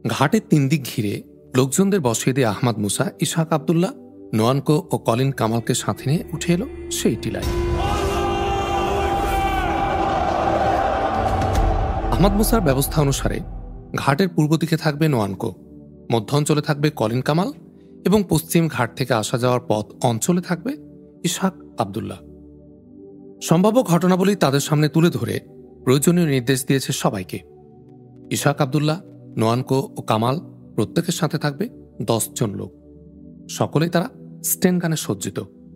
ঘাটের 3 দিক ঘিরে লোকজনদের বসিয়ে দিয়ে আহমদ মুসা, ইসহাক আবদুল্লাহ, নোয়ানকো ও কলিন কামালকে সাথে নিয়ে উঠে এলো সেই টিলায়। আহমদ মুসার ব্যবস্থা অনুসারে ঘাটের পূর্ব দিকে থাকবে নোয়ানকো, মধ্য অঞ্চলে থাকবে কলিন কামাল এবং পশ্চিম ঘাট থেকে আসা যাওয়ার পথ অঞ্চলে থাকবে ইসহাক আবদুল্লাহ। সম্ভাব্য ঘটনাবলী তাদের সামনে তুলে ধরে প্রয়োজনীয় নির্দেশ দিয়েছে সবাইকে। ইসহাক আবদুল্লাহ, নোয়ানকো ও কামাল প্রত্যেকের সাথে থাকবে 10 জন লোক। সকলেই তারা স্টেন গানে সজ্জিত।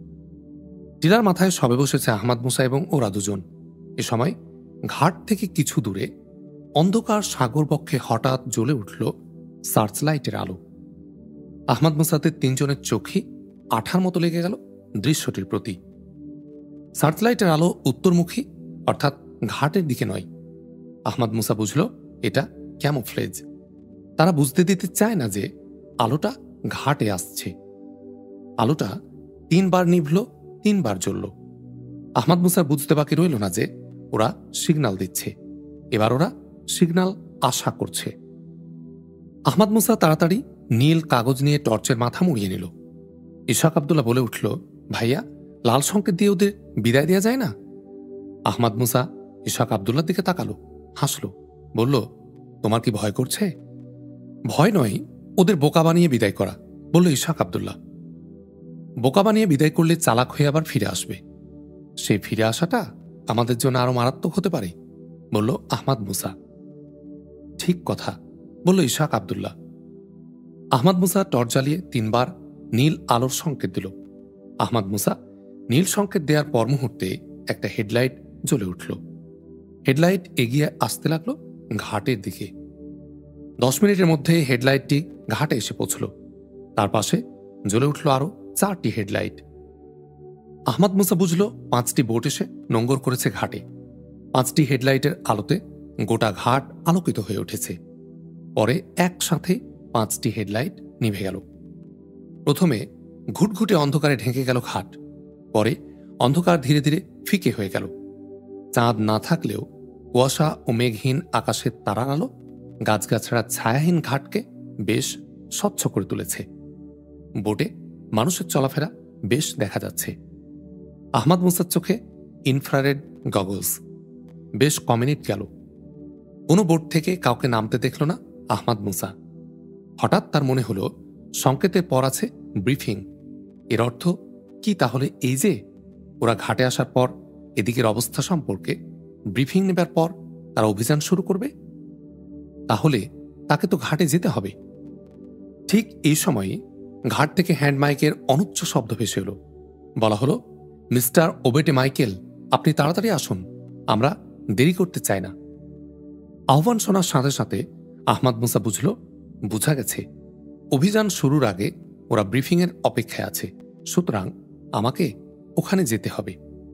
টিলার মাথায় সবে বসেছে আহমদ মুসা এবং ওরা দুজন। এ সময় ঘাট থেকে কিছু দূরে অন্ধকার সাগর বক্ষে হঠাৎ জ্বলে উঠল সার্চ লাইটের আলো। আহমদ মুসাদের 3 জনের চোখই আঠার মতো লেগে গেল দৃশ্যটির প্রতি। সার্চ লাইটের আলো উত্তরমুখী, অর্থাৎ ঘাটের দিকে নয়। আহমদ মুসা বুঝল এটা ক্যামোফ্লেজ। তারা বুঝতে দিতে চায় না যে আলোটা ঘাটে আসছে। আলোটা 3 বার নিভল, 3 বার জ্বলল। আহমদ মুসার বুঝতে বাকি রইল না যে ওরা সিগন্যাল দিচ্ছে। এবার ওরা সিগন্যাল আশা করছে। আহমদ মুসা তাড়াতাড়ি নীল কাগজ নিয়ে টর্চের মাথা মুড়িয়ে নিল। ইসহাক আবদুল্লাহ বলে উঠল, ভাইয়া, লাল সংকেত দিয়ে ওদের বিদায় দেওয়া যায় না? আহমদ মুসা ইসহাক আবদুল্লার দিকে তাকালো, হাসল, বলল, তোমার কি ভয় করছে? ভয় নয়, ওদের বোকা বানিয়ে বিদায় করা, বলল ইসহাক আবদুল্লাহ। বোকা বানিয়ে বিদায় করলে চালাক হয়ে আবার ফিরে আসবে। সেই ফিরে আসাটা আমাদের জন্য আরো মারাত্মক হতে পারে, বলল আহমদ মুসা। ঠিক কথা, বলল ইসহাক আবদুল্লাহ। আহমদ মুসা টর্চ জ্বালিয়ে 3 বার নীল আলোর সংকেত দিল। আহমদ মুসা নীল সংকেত দেওয়ার পর মুহূর্তে একটা হেডলাইট জ্বলে উঠল। হেডলাইট এগিয়ে আসতে লাগলো ঘাটের দিকে। 10 মিনিটের মধ্যে হেডলাইটটি ঘাটে এসে পৌঁছল। তার পাশে জ্বলে উঠল আরো 4টি হেডলাইট। আহমদ মুসা বুঝল 5টি বোট এসে নোঙ্গর করেছে ঘাটে। 5টি হেডলাইটের আলোতে গোটা ঘাট আলোকিত হয়ে উঠেছে। পরে একসাথে 5টি হেডলাইট নিভে গেল। প্রথমে ঘুটঘুটে অন্ধকারে ঢেকে গেল ঘাট। পরে অন্ধকার ধীরে ধীরে ফিকে হয়ে গেল। চাঁদ না থাকলেও কুয়াশা ও মেঘহীন আকাশের তারার আলো গাছগাছড়া ছায়াহীন ঘাটকে বেশ স্বচ্ছ করে তুলেছে। বোটে মানুষের চলাফেরা বেশ দেখা যাচ্ছে। আহমদ মুসার চোখে ইনফ্রারেড গগলস। বেশ কমিনিট গেল, কোনো বোট থেকে কাউকে নামতে দেখল না আহমদ মুসা। হঠাৎ তার মনে হলো সংকেতের পর আছে ব্রিফিং। এর অর্থ কি তাহলে এই যে ওরা ঘাটে আসার পর এদিকের অবস্থা সম্পর্কে ব্রিফিং নেবার পর তারা অভিযান শুরু করবে? তাহলে তাকে তো ঘাটে যেতে হবে। ঠিক এই সময়ে ঘাট থেকে হ্যান্ড মাইকের অনুচ্চ শব্দ ভেসে এলো। বলা হলো, মিস্টার ওবেটে মাইকেল, আপনি তাড়াতাড়ি আসুন, আমরা দেরি করতে চাই না। আহ্বান শোনার সাথে সাথে আহমদ মুসা বুঝা গেছে অভিযান শুরুর আগে ওরা ব্রিফিংয়ের অপেক্ষায় আছে, সুতরাং আমাকে ওখানে যেতে হবে।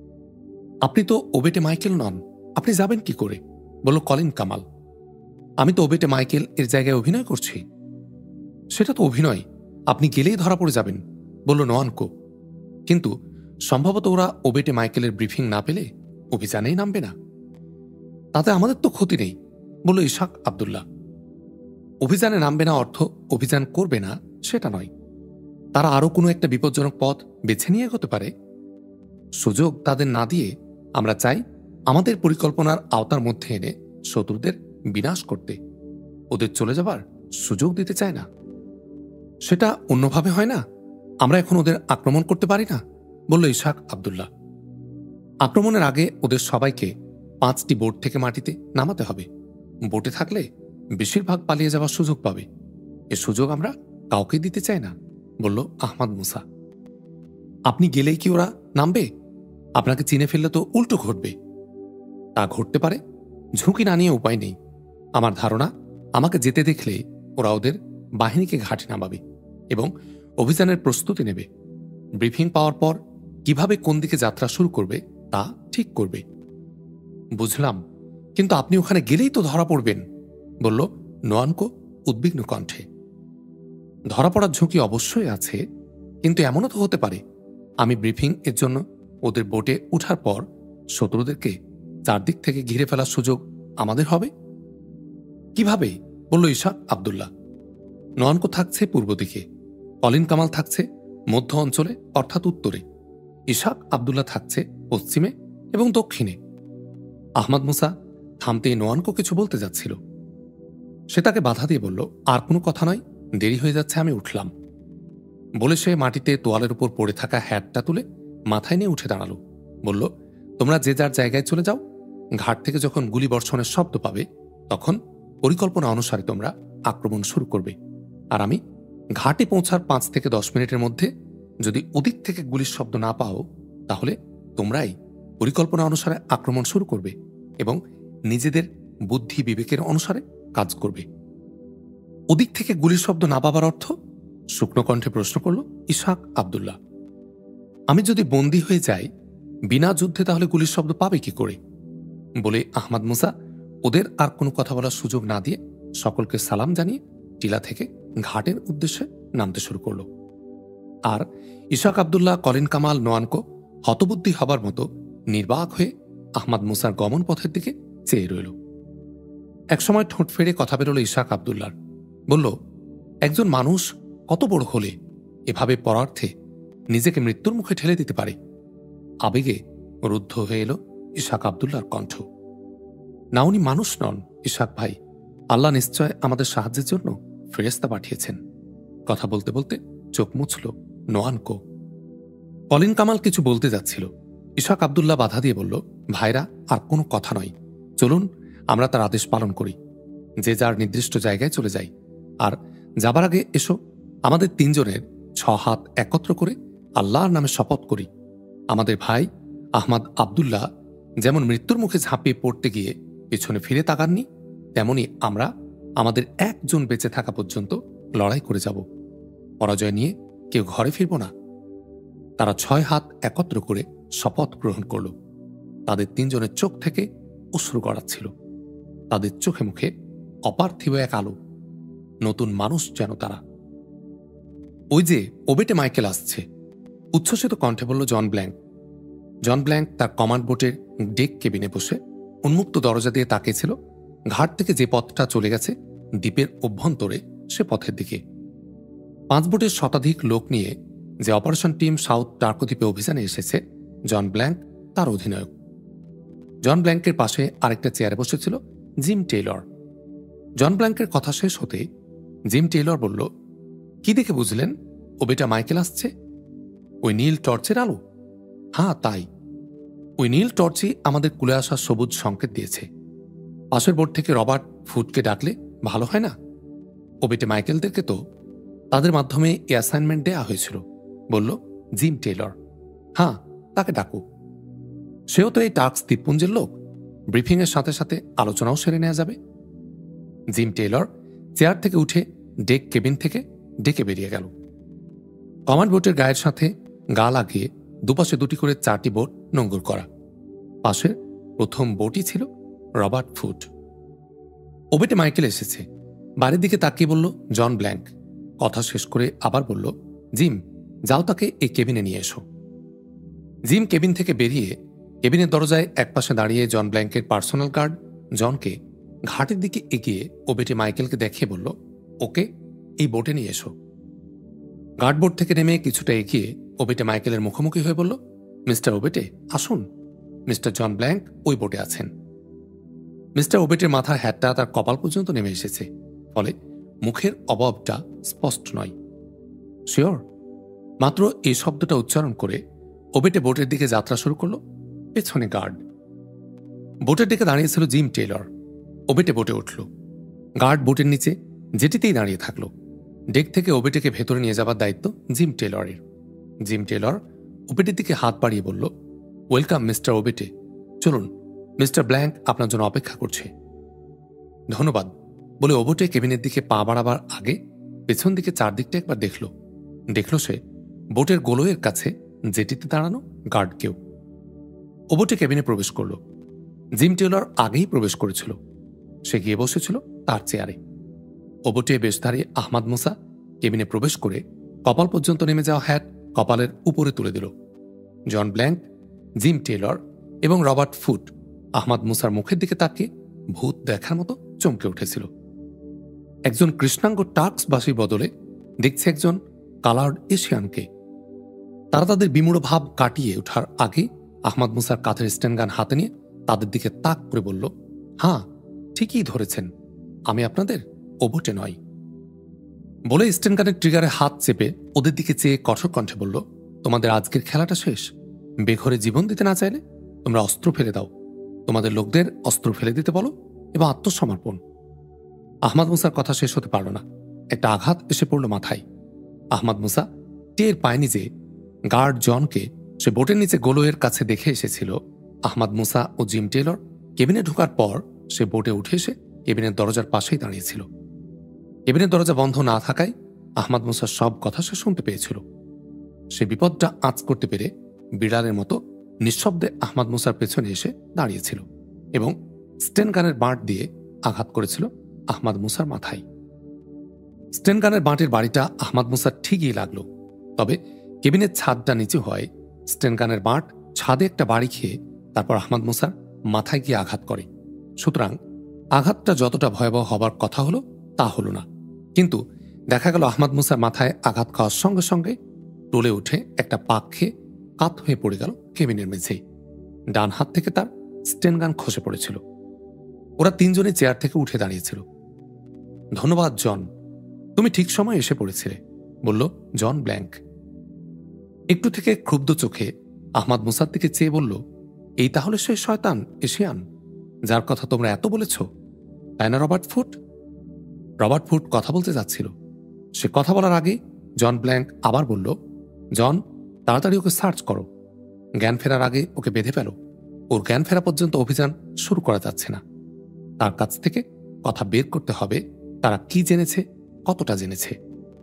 আপনি তো ওবেটে মাইকেল নন, আপনি যাবেন কি করে? বলল কলিন কামাল। আমি তো ওবেটে মাইকেল এর জায়গায় অভিনয় করছি। সেটা তো অভিনয়, আপনি গেলেই ধরা পড়ে যাবেন, বলল নোয়ানকো। কিন্তু সম্ভবত ওরা ওবেটে মাইকেলের ব্রিফিং না পেলে অভিযানেই নামবে না। তাতে আমাদের তো ক্ষতি নেই, বলল ইসহাক আবদুল্লাহ। অভিযানে নামবে না অর্থ অভিযান করবে না সেটা নয়। তারা আরো কোনো একটা বিপজ্জনক পথ বেছে নিয়ে এগোতে পারে। সুযোগ তাদের না দিয়ে আমরা চাই আমাদের পরিকল্পনার আওতার মধ্যে এনে শত্রুদের বিনাশ করতে। ওদের চলে যাবার সুযোগ দিতে চায় না। সেটা অন্যভাবে হয় না? আমরা এখন ওদের আক্রমণ করতে পারি না, বলল ইসহাক আবদুল্লাহ। আক্রমণের আগে ওদের সবাইকে 5টি বোট থেকে মাটিতে নামাতে হবে। বোটে থাকলে বেশিরভাগ পালিয়ে যাওয়ার সুযোগ পাবে। এ সুযোগ আমরা কাউকে দিতে চাই না, বলল আহমদ মুসা। আপনি গেলেই কি ওরা নামবে? আপনাকে চিনে ফেললে তো উল্টো ঘটবে। তা ঘটতে পারে, ঝুঁকি না নিয়ে উপায় নেই। আমার ধারণা, আমাকে যেতে দেখলে ওরা ওদের বাহিনীকে ঘাটে নামাবে এবং অভিযানের প্রস্তুতি নেবে। ব্রিফিং পাওয়ার পর কিভাবে কোন দিকে যাত্রা শুরু করবে তা ঠিক করবে। বুঝলাম, কিন্তু আপনি ওখানে গেলেই তো ধরা পড়বেন, বলল নোয়ানকো উদ্বিগ্ন কণ্ঠে। ধরা পড়ার ঝুঁকি অবশ্যই আছে, কিন্তু এমনও তো হতে পারে আমি ব্রিফিং এর জন্য ওদের বোটে উঠার পর শত্রুদেরকে চারদিক থেকে ঘিরে ফেলার সুযোগ আমাদের হবে। কিভাবে? বলল ইসহাক আবদুল্লাহ। নোয়ানকো থাকছে পূর্ব দিকে, কলিন কামাল থাকছে মধ্য অঞ্চলে অর্থাৎ উত্তরে, ইশাক আবদুল্লাহ থাকছে পশ্চিমে এবং দক্ষিণে। আহমদ মুসা থামতেই নোয়ানকো কিছু বলতে যাচ্ছিল। সে তাকে বাধা দিয়ে বলল, আর কোনো কথা নয়, দেরি হয়ে যাচ্ছে, আমি উঠলাম। বলে সে মাটিতে তোয়ালের উপর পড়ে থাকা হ্যাটটা তুলে মাথায় নিয়ে উঠে দাঁড়ালো। বলল, তোমরা যে যার জায়গায় চলে যাও। ঘাট থেকে যখন গুলি বর্ষণের শব্দ পাবে তখন পরিকল্পনা অনুসারে তোমরা আক্রমণ শুরু করবে। আর আমি ঘাটে পৌঁছার 5 থেকে 10 মিনিটের মধ্যে যদি ওদিক থেকে গুলির শব্দ না পাও তাহলে তোমরাই পরিকল্পনা অনুসারে আক্রমণ শুরু করবে এবং নিজেদের বুদ্ধি বিবেকের অনুসারে কাজ করবে। ওদিক থেকে গুলির শব্দ না পাবার অর্থ? শুকনো কণ্ঠে প্রশ্ন করল ইশাক আবদুল্লাহ। আমি যদি বন্দী হয়ে যাই বিনা যুদ্ধে তাহলে গুলির শব্দ পাবে কি করে? বলে আহমদ মুসা ওদের আর কোনো কথা বলার সুযোগ না দিয়ে সকলকে সালাম জানিয়ে টিলা থেকে ঘাটের উদ্দেশ্যে নামতে শুরু করল। আর ইশাক আবদুল্লাহ, কলিন কামাল, নোয়ানকো হতবুদ্ধি হবার মতো নির্বাক হয়ে আহমদ মুসার গমন পথের দিকে চেয়ে রইল। একসময় ঠোঁট ফেড়ে কথা বেরোল ইশাক আবদুল্লার। বলল, একজন মানুষ কত বড় হলে এভাবে পরার্থে নিজেকে মৃত্যুর মুখে ঠেলে দিতে পারে? আবেগে রুদ্ধ হয়ে এলো ইশাক আবদুল্লার কণ্ঠ। না, উনি মানুষ নন ইশাক ভাই, আল্লাহ নিশ্চয় আমাদের সাহায্যের জন্য ফেরেশতা পাঠিয়েছেন। কথা বলতে বলতে চোখ মুছল নোয়ানকো। কলিন কামাল কিছু বলতে যাচ্ছিল। ইশাক আবদুল্লাহ বাধা দিয়ে বলল, ভাইরা, আর কোনো কথা নয়, চলুন আমরা তার আদেশ পালন করি, যে যার নির্দিষ্ট জায়গায় চলে যাই। আর যাবার আগে এসো আমাদের 3 জনের 6 হাত একত্র করে আল্লাহর নামে শপথ করি, আমাদের ভাই আহমদ আবদুল্লাহ যেমন মৃত্যুর মুখে ঝাঁপিয়ে পড়তে গিয়ে পেছনে ফিরে তাকাননি, তেমনি আমরা আমাদের একজন বেঁচে থাকা পর্যন্ত লড়াই করে যাব। পরাজয় নিয়ে কেউ ঘরে ফিরব না। তারা 6 হাত একত্র করে শপথ গ্রহণ করল। তাদের 3 জনের চোখ থেকে অশ্রু গড়াচ্ছিল। তাদের চোখে মুখে অপার্থিব এক আলো। নতুন মানুষ যেন তারা। ওই যে ওবেটে মাইকেল আসছে, উচ্ছ্বসিত কণ্ঠে বলল জন ব্ল্যাঙ্ক। জন ব্ল্যাঙ্ক তার কমান্ড বোটের ডেক কেবিনে বসে উন্মুক্ত দরজা দিয়ে তাকিয়েছিল ঘাট থেকে যে পথটা চলে গেছে দ্বীপের অভ্যন্তরে সে পথের দিকে। 5 বোটের শতাধিক লোক নিয়ে যে অপারেশন টিম সাউথ টার্কো দ্বীপে অভিযানে এসেছে, জন ব্ল্যাঙ্ক তার অধিনায়ক। জন ব্ল্যাঙ্কের পাশে আরেকটা চেয়ারে বসেছিল জিম টেইলর। জন ব্ল্যাঙ্কের কথা শেষ হতে জিম টেইলর বলল, কি দেখে বুঝলেন ওবেটা মাইকেল আসছে? ওই নীল টর্চের আলো? হ্যাঁ, তাই। ওই নীল টর্চই আমাদের কুলে আসার সবুজ সংকেত দিয়েছে। পাশের বোর্ড থেকে রবার্ট ফুডকে ডাকলে ভালো হয় না? ওবেটে মাইকেলদেরকে তো তাদের মাধ্যমে এই অ্যাসাইনমেন্ট দেয়া হয়েছিল, বলল জিম টেইলর। হ্যাঁ, তাকে ডাকো। সেও তো এই টাস্ক দ্বীপপুঞ্জের লোক। ব্রিফিংয়ের সাথে সাথে আলোচনাও সেরে নেওয়া যাবে। জিম টেইলর চেয়ার থেকে উঠে ডেক কেবিন থেকে ডেকে বেরিয়ে গেল। কমান্ড বোটের গায়ের সাথে গা লাগিয়ে দুপাশে 2টি করে 4টি বোট নোঙ্গর করা। পাশের প্রথম বোটই ছিল রবার্ট ফুড। ওবেটে মাইকেল এসেছে। বাড়ির দিকে তাকিয়ে বলল জন ব্ল্যাঙ্ক। কথা শেষ করে আবার বলল, জিম, যাও তাকে এই কেবিনে নিয়ে এসো। জিম কেবিন থেকে বেরিয়ে কেবিনের দরজায় একপাশে দাঁড়িয়ে জন ব্ল্যাঙ্কের পার্সোনাল গার্ড জনকে ঘাটের দিকে এগিয়ে ওবেটে মাইকেলকে দেখিয়ে বলল, ওকে এই বোটে নিয়ে এসো। গার্ডবোর্ড থেকে নেমে কিছুটা এগিয়ে ওবেটে মাইকেলের মুখোমুখি হয়ে বলল, মিস্টার ওবেটে আসুন, মিস্টার জন ব্ল্যাঙ্ক ওই বোটে আছেন। মিস্টার ওবেটের মাথার হ্যাটটা তার কপাল পর্যন্ত নেমে এসেছে, ফলে মুখের অভাবটা স্পষ্ট নয়। শিওর? মাত্র এই শব্দটা উচ্চারণ করে ওবেটে বোটের দিকে যাত্রা শুরু করল। পেছনে গার্ড। বোটের দিকে দাঁড়িয়েছিল জিম টেইলর। ওবেটে বোটে উঠল। গার্ড বোটের নিচে যেটিতেই দাঁড়িয়ে থাকল। ডেক থেকে ওবেটেকে ভেতরে নিয়ে যাবার দায়িত্ব জিম টেইলরের। জিম টেইলর ওবেটের দিকে হাত বাড়িয়ে বলল, ওয়েলকাম মিস্টার ওবেটে, চলুন, মিস্টার ব্ল্যাঙ্ক আপনার জন্য অপেক্ষা করছে। ধন্যবাদ বলে ওবেটে কেবিনের দিকে পা বাড়াবার আগে পেছন দিকে চারদিকটা একবার দেখল সে বোটের গোলয়ের কাছে জেটিতে দাঁড়ানো গার্ডকেও। ওবেটে কেবিনে প্রবেশ করল। জিম টেইলর আগেই প্রবেশ করেছিল। সে গিয়ে বসেছিল তার চেয়ারে। ওবেটে বেশধারী আহমদ মুসা কেবিনে প্রবেশ করে কপাল পর্যন্ত নেমে যাওয়া হ্যাট কপালের উপরে তুলে দিল। জন ব্ল্যাঙ্ক, জিম টেইলর এবং রবার্ট ফুড আহমদ মুসার মুখের দিকে তাকিয়ে ভূত দেখার মতো চমকে উঠেছিল। একজন কৃষ্ণাঙ্গ টার্কসবাসীর বদলে দেখছে একজন কালার্ড এশিয়ানকে। তারা তাদের বিমূঢ় ভাব কাটিয়ে ওঠার আগে আহমদ মুসার কাঁধের স্ট্যান্ডগান হাতে নিয়ে তাদের দিকে তাক করে বলল, হ্যাঁ, ঠিকই ধরেছেন, আমি আপনাদের ওভোটে নয়। বলে স্ট্যান্ডগানের ট্রিগারে হাত চেপে ওদের দিকে চেয়ে কঠোর কণ্ঠে বলল, তোমাদের আজকের খেলাটা শেষ। বেঘরে জীবন দিতে না চাইলে তোমরা অস্ত্র ফেলে দাও। তোমাদের লোকদের অস্ত্র ফেলে দিতে বলো এবং আত্মসমর্পণ। আহমদ মুসার কথা শেষ হতে পারল না। একটা আঘাত এসে পড়ল মাথায়। আহমদ মুসা টের পায়নি যে গার্ড জনকে সে বোটের নিচে গোলোয়ের কাছে দেখে এসেছিল। আহমদ মুসা ও জিম টেলর কেবিনে ঢোকার পর সে বোটে উঠে এসে কেবিনের দরজার পাশেই দাঁড়িয়েছিল। কেবিনের দরজা বন্ধ না থাকায় আহমদ মুসার সব কথা সে শুনতে পেয়েছিল। সে বিপদটা আঁচ করতে পেরে বিড়ালের মতো নিঃশব্দে আহমদ মুসার পেছনে এসে দাঁড়িয়েছিল এবং স্টেনগানের বাঁট দিয়ে আঘাত করেছিল আহমদ মুসার মাথায়। স্টেনগানের বাঁটের বাড়িটা আহমদ মুসার ঠিকই লাগল, তবে কেবিনের ছাদটা নিচু হয় স্টেনগানের বাঁট ছাদে একটা বাড়ি খেয়ে তারপর আহমদ মুসার মাথায় গিয়ে আঘাত করে। সুতরাং আঘাতটা যতটা ভয়াবহ হবার কথা হলো তা হল না, কিন্তু দেখা গেল আহমদ মুসার মাথায় আঘাত খাওয়ার সঙ্গে সঙ্গে টলে উঠে একটা পাক খেয়ে কাত হয়ে পড়ে গেল কেবিনের মেঝেই। ডান হাত থেকে তার স্টেনগান খসে পড়েছিল। ওরা তিনজনে চেয়ার থেকে উঠে দাঁড়িয়েছিল। ধন্যবাদ জন, তুমি ঠিক সময় এসে পড়েছিলে, বলল জন ব্ল্যাঙ্ক। একটু থেকে ক্ষুব্ধ চোখে আহমদ মুসার দিকে চেয়ে বলল, এই তাহলে সে শয়তান এশিয়ান যার কথা তোমরা এত বলেছ, তাই না রবার্ট ফুট? রবার্ট ফুট কথা বলতে যাচ্ছিল। সে কথা বলার আগে জন ব্ল্যাঙ্ক আবার বলল, জন, তাড়াতাড়ি ওকে সার্চ করো। জ্ঞান ফেরার আগে ওকে বেঁধে ফেলো। ওর জ্ঞান ফেরা পর্যন্ত অভিযান শুরু করা যাচ্ছে না। তার কাছ থেকে কথা বের করতে হবে তারা কি জেনেছে, কতটা জেনেছে।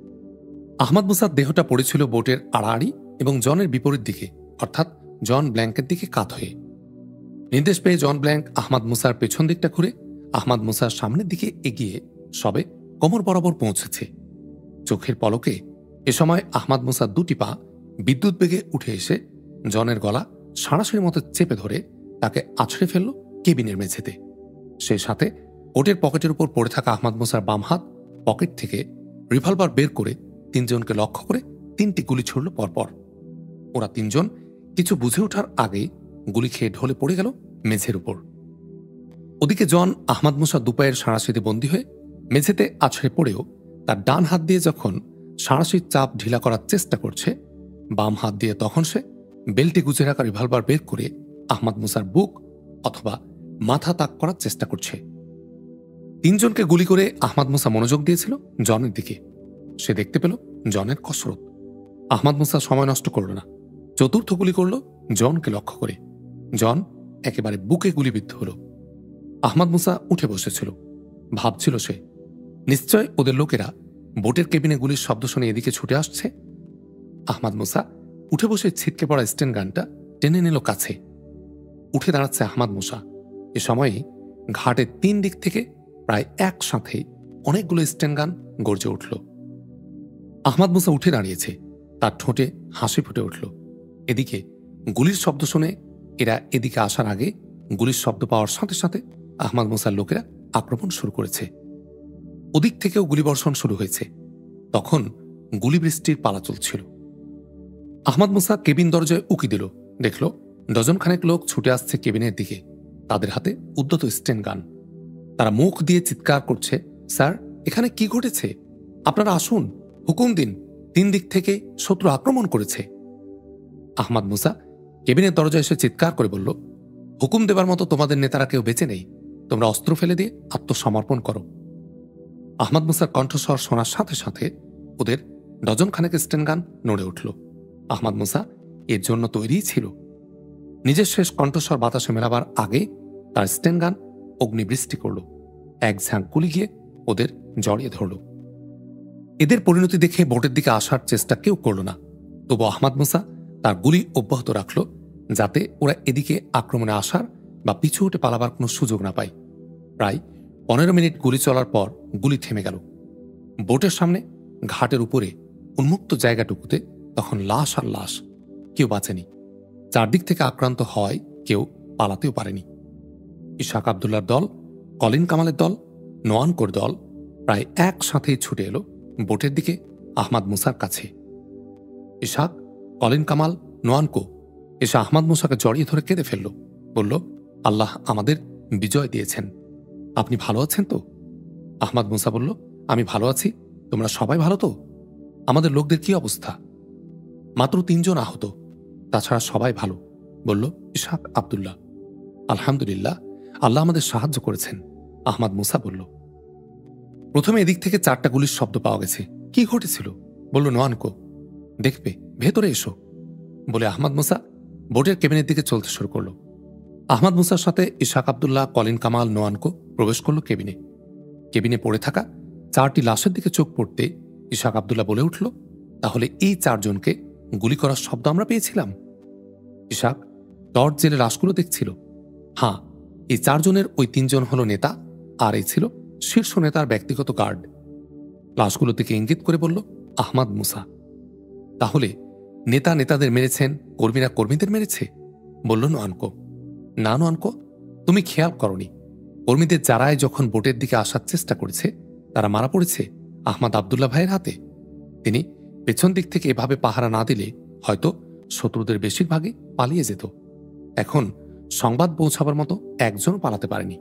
আহমদ মুসার দেহটা পড়েছিল বোটের আড়াআড়ি এবং জনের বিপরীত দিকে, অর্থাৎ জন ব্ল্যাঙ্কের দিকে কাত হয়ে। নির্দেশ পেয়ে জন ব্ল্যাঙ্ক আহমদ মুসার পেছন দিকটা ঘুরে আহমদ মুসার সামনের দিকে এগিয়ে সবে কোমর বরাবর পৌঁছেছে। চোখের পলকে এ সময় আহমদ মুসার দুটি পা বিদ্যুৎ বেগে উঠে এসে জনের গলা সাঁড়াশির মতো চেপে ধরে তাকে আছড়ে ফেলল কেবিনের মেঝেতে। সেই সাথে ওটের পকেটের উপর পড়ে থাকা আহমদ মুসার বাম হাত পকেট থেকে রিভলভার বের করে তিনজনকে লক্ষ্য করে তিনটি গুলি ছুড়ল পরপর। ওরা তিনজন কিছু বুঝে ওঠার আগে গুলি খেয়ে ঢলে পড়ে গেল মেঝের উপর। ওদিকে জন আহমদ মুসা দুপায়ের সাঁড়াশিতে বন্দী হয়ে মেঝেতে আছড়ে পড়েও তার ডান হাত দিয়ে যখন সাঁড়াশির চাপ ঢিলা করার চেষ্টা করছে, বাম হাত দিয়ে তখন সে বেল্টে গুজে রাখা রিভলভার বের করে আহমদ মুসার বুক অথবা মাথা তাক করার চেষ্টা করছে। তিনজনকে গুলি করে আহমদ মুসা মনোযোগ দিয়েছিল জনের দিকে। সে দেখতে পেল জনের কসরত। আহমদ মুসা সময় নষ্ট করল না, চতুর্থ গুলি করল জনকে লক্ষ্য করে। জন একেবারে বুকে গুলিবিদ্ধ হল। আহমদ মুসা উঠে বসেছিল। ভাবছিল সে, নিশ্চয় ওদের লোকেরা বোটের কেবিনে গুলির শব্দ শুনে এদিকে ছুটে আসছে। আহমদ মুসা উঠে বসে ছিটকে পড়া স্টেন গানটা টেনে নিল কাছে। উঠে দাঁড়াচ্ছে আহমদ মুসা। এ সময়ে ঘাটের তিন দিক থেকে প্রায় একসাথে অনেকগুলো স্টেন গান গর্জে উঠল। আহমদ মুসা উঠে দাঁড়িয়েছে, তার ঠোঁটে হাসি ফুটে উঠল। এদিকে গুলির শব্দ শুনে এরা এদিকে আসার আগে গুলির শব্দ পাওয়ার সাথে সাথে আহমদ মুসার লোকেরা আক্রমণ শুরু করেছে। ওদিক থেকেও গুলিবর্ষণ শুরু হয়েছে। তখন গুলিবৃষ্টির পালা চলছিল। আহমদ মুসা কেবিন দরজায় উকি দিল, দেখল ডজনখানেক লোক ছুটে আসছে কেবিনের দিকে, তাদের হাতে উদ্যত স্টেন গান। তারা মুখ দিয়ে চিৎকার করছে, স্যার, এখানে কি ঘটেছে? আপনারা আসুন, হুকুম দিন, তিন দিক থেকে শত্রু আক্রমণ করেছে। আহমদ মুসা কেবিনের দরজায় এসে চিৎকার করে বলল, হুকুম দেবার মতো তোমাদের নেতারা কেউ বেঁচে নেই, তোমরা অস্ত্র ফেলে দিয়ে আত্মসমর্পণ করো। আহমদ মুসার কণ্ঠস্বর শোনার সাথে সাথে ওদের ডজনখানেক স্টেন গান নড়ে উঠল। আহমদ মুসা এর জন্য তৈরিই ছিল। নিজের শেষ কণ্ঠস্বর বাতাসে মেলাবার আগে তার স্টেন গান অগ্নিবৃষ্টি করল। এক ঝাঁক গুলি গিয়ে ওদের জড়িয়ে ধরল। এদের পরিণতি দেখে বোটের দিকে আসার চেষ্টা কেউ করল না। তবু আহমদ মুসা তার গুলি অব্যাহত রাখল, যাতে ওরা এদিকে আক্রমণে আসার বা পিছু হটে পালাবার কোনো সুযোগ না পায়। প্রায় 15 মিনিট গুলি চলার পর গুলি থেমে গেল। বোটের সামনে ঘাটের উপরে উন্মুক্ত জায়গাটুকুতে তখন লাশ আর লাশ, কেউ বাঁচেনি। চারদিক থেকে আক্রান্ত হয়, কেউ পালাতেও পারেনি। ইশাক আবদুল্লার দল, কলিন কামালের দল, নোয়ানকোর দল প্রায় একসাথেই ছুটে এলো বোটের দিকে আহমাদ মুসার কাছে। ইশাক, কলিন কামাল, নোয়ানকো এসে আহমাদ মুসাকে জড়িয়ে ধরে কেঁদে ফেলল। বলল, আল্লাহ আমাদের বিজয় দিয়েছেন, আপনি ভালো আছেন তো? আহমাদ মুসা বলল, আমি ভালো আছি, তোমরা সবাই ভালো তো? আমাদের লোকদের কি অবস্থা? মাত্র 3 জন আহত, তাছাড়া সবাই ভালো, বলল ইশাক আব্দুল্লাহ। আলহামদুলিল্লাহ, আল্লাহ আমাদের সাহায্য করেছেন, আহমাদ মুসা বলল। প্রথমে এদিক থেকে 4টা গুলির শব্দ পাওয়া গেছে। কি ঘটেছিল? বলল নোয়ানকো। দেখবে, ভেতরে এসো, বলে আহমাদ মুসা বোটের কেবিনের দিকে চলতে শুরু করল। আহমাদ মুসার সাথে ইশাক আব্দুল্লাহ, কলিন কামাল, নোয়ানকো প্রবেশ করল কেবিনে। কেবিনে পড়ে থাকা 4টি লাশের দিকে চোখ পড়তে ইশাক আব্দুল্লাহ বলে উঠল, তাহলে এই 4 জনকে গুলি করার শব্দ আমরা পেয়েছিলাম? ইশাক টর্চ জেলে লাশগুলো দেখছিল। হ্যাঁ, এই 4 জনের ওই 3 জন হল নেতা, আর এই ছিল শীর্ষ নেতার ব্যক্তিগত গার্ড। লাশগুলো থেকে ইঙ্গিত করে বলল আহমাদ মুসা। তাহলে নেতা নেতাদের মেরেছেন, কর্মীরা কর্মীদের মেরেছে, বলল নোয়ানকো। না নোয়ানকো, তুমি খেয়াল করনি, কর্মীদের যারাই যখন বোটের দিকে আসার চেষ্টা করেছে তারা মারা পড়েছে আহমাদ আব্দুল্লাহ ভাইয়ের হাতে। তিনি পেছন দিক থেকে এভাবে পাহারা না দিলে হয়তো শত্রুদের বেশিরভাগই পালিয়ে যেত। এখন সংবাদ পৌঁছাবার মতো একজনও পালাতে পারেনি।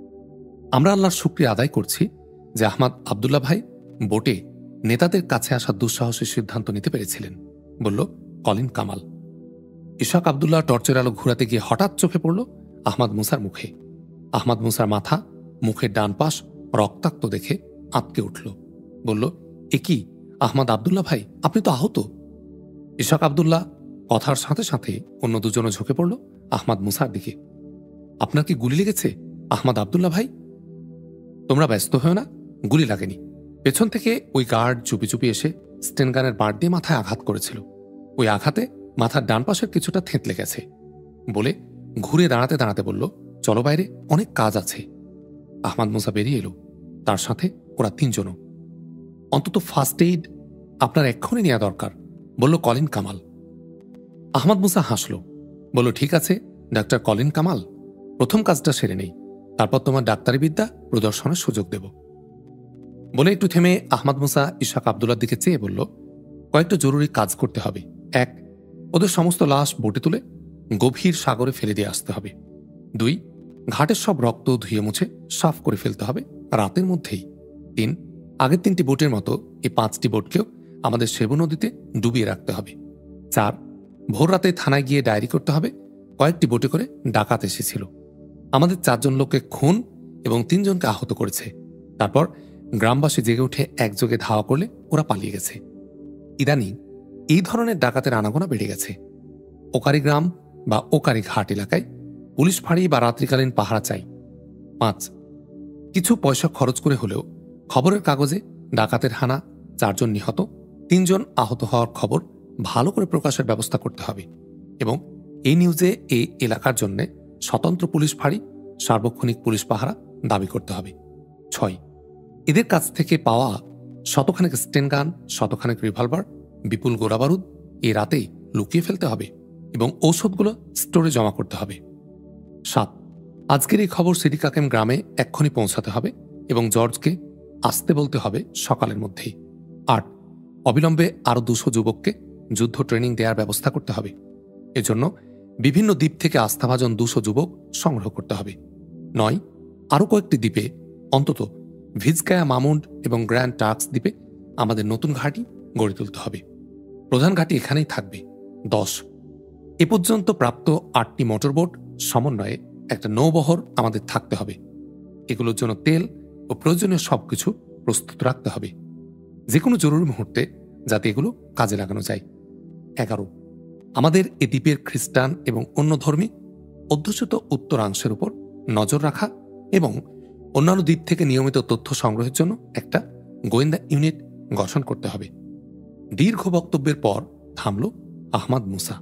আমরা আল্লাহর শুকরিয়া আদায় করছি যে আহমাদ আব্দুল্লাহ ভাই বোটে নেতাদের কাছে আসার দুঃসাহসী সিদ্ধান্ত নিতে পেরেছিলেন, বলল কলিন কামাল। ইশাক আব্দুল্লাহ টর্চের আলো ঘুরাতে গিয়ে হঠাৎ চোখে পড়ল আহমাদ মুসার মুখে। আহমাদ মুসার মাথা, মুখের ডান পাশ রক্তাক্ত দেখে আঁতকে উঠল। বলল, এ কি আহমাদ আব্দুল্লাহ ভাই, আপনি তো আহত। ইশাক আব্দুল্লাহ কথার সাথে সাথে অন্য 2 জনও ঝুঁকে পড়ল আহমাদ মুসার দিকে। আপনার কি গুলি লেগেছে আহমাদ আব্দুল্লাহ ভাই? তোমরা ব্যস্ত হও না, গুলি লাগেনি। পেছন থেকে ওই গার্ড চুপি চুপি এসে স্টেনগানের বাঁট দিয়ে মাথায় আঘাত করেছিল। ওই আঘাতে মাথার ডান পাশের কিছুটা থেঁতলে গেছে, বলে ঘুরে দাঁড়াতে দাঁড়াতে বলল, চলো বাইরে, অনেক কাজ আছে। আহমাদ মুসা বেরিয়ে এলো, তার সাথে ওরা 3 জনও। অন্তত ফার্স্ট এইড আপনার এক্ষুনি নেওয়া দরকার, বলল কলিন কামাল। আহমাদ মুসা হাসল, বলল, ঠিক আছে ডাক্তার কলিন কামাল, প্রথম কাজটা সেরে নেই, তারপর তোমার ডাক্তারি বিদ্যা প্রদর্শনের সুযোগ দেব। বলে একটু থেমে আহমাদ মুসা ইশাক আব্দুল্লার দিকে চেয়ে বলল, কয়েকটা জরুরি কাজ করতে হবে। 1, ওদের সমস্ত লাশ বোটে তুলে গভীর সাগরে ফেলে দিয়ে আসতে হবে। 2, ঘাটের সব রক্ত ধুয়ে মুছে সাফ করে ফেলতে হবে রাতের মধ্যেই। 3, আগের 3টি বোটের মতো এই 5টি বোটকেও আমাদের সেবু নদীতে ডুবিয়ে রাখতে হবে। 4, ভোর রাতে থানায় গিয়ে ডায়েরি করতে হবে কয়েকটি বোটে করে ডাকাত এসেছিল, আমাদের 4 জন লোককে খুন এবং 3 জনকে আহত করেছে। তারপর গ্রামবাসী জেগে উঠে একযোগে ধাওয়া করলে ওরা পালিয়ে গেছে। ইদানিং এই ধরনের ডাকাতের আনাগোনা বেড়ে গেছে। ওকারি গ্রাম বা ওকারি ঘাট এলাকায় পুলিশ ফাঁড়ি বা রাত্রিকালীন পাহারা চাই। 5, কিছু পয়সা খরচ করে হলেও খবরের কাগজে ডাকাতের হানা, 4 জন নিহত, 3 জন আহত হওয়ার খবর ভালো করে প্রকাশের ব্যবস্থা করতে হবে এবং এই নিউজে এই এলাকার জন্য স্বতন্ত্র পুলিশ ফাঁড়ি, সার্বক্ষণিক পুলিশ পাহারা দাবি করতে হবে। 6, এদের কাছ থেকে পাওয়া শতখানেক স্টেনগান, শতখানেক রিভলভার, বিপুল গোলাবারুদ এই রাতেই লুকিয়ে ফেলতে হবে এবং ঔষধগুলো স্টোরে জমা করতে হবে। 7, আজকের এই খবর সিডি কাকেম গ্রামে এক্ষুনি পৌঁছাতে হবে এবং জর্জকে আসতে বলতে হবে সকালের মধ্যেই। 8, অবিলম্বে আরও 200 যুবককে যুদ্ধ ট্রেনিং দেওয়ার ব্যবস্থা করতে হবে। এজন্য বিভিন্ন দ্বীপ থেকে আস্থাভাজন 200 যুবক সংগ্রহ করতে হবে। 9, আরও কয়েকটি দ্বীপে, অন্তত ভিজকায়া মামুন্ড এবং গ্র্যান্ড টার্কস দ্বীপে আমাদের নতুন ঘাঁটি গড়ে তুলতে হবে। প্রধান ঘাঁটি এখানেই থাকবে। 10, এ পর্যন্ত প্রাপ্ত 8টি মোটরবোট সমন্বয়ে একটা নৌবহর আমাদের থাকতে হবে। এগুলোর জন্য তেল ও প্রয়োজনীয় সবকিছু প্রস্তুত রাখতে হবে, যে কোনো জরুরি মুহূর্তে যাতে এগুলো কাজে লাগানো যায়। 11, আমাদের এ দ্বীপের খ্রিস্টান এবং অন্য ধর্মী অধ্যুষিত উত্তরাংশের উপর নজর রাখা এবং অন্যান্য দ্বীপ থেকে নিয়মিত তথ্য সংগ্রহের জন্য একটা গোয়েন্দা ইউনিট গঠন করতে হবে। দীর্ঘ বক্তব্যের পর থামল আহমাদ মুসা।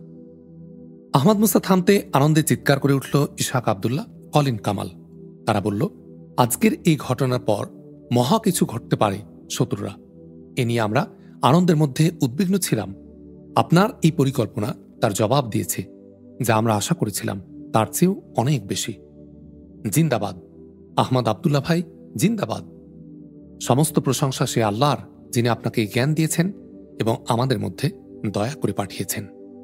আহমাদ মুসা থামতে আনন্দে চিৎকার করে উঠল ইশাক আব্দুল্লাহ, কলিন কামাল। তারা বলল, আজকের এই ঘটনার পর মহা কিছু ঘটতে পারে শত্রুরা, এ নিয়ে আমরা আনন্দের মধ্যে উদ্বিগ্ন ছিলাম। আপনার এই পরিকল্পনা তার জবাব দিয়েছে, যা আমরা আশা করেছিলাম তার চেয়েও অনেক বেশি। জিন্দাবাদ আহমাদ আব্দুল্লাহ ভাই, জিন্দাবাদ। সমস্ত প্রশংসা সে আল্লাহর, যিনি আপনাকে জ্ঞান দিয়েছেন এবং আমাদের মধ্যে দয়া করে পাঠিয়েছেন।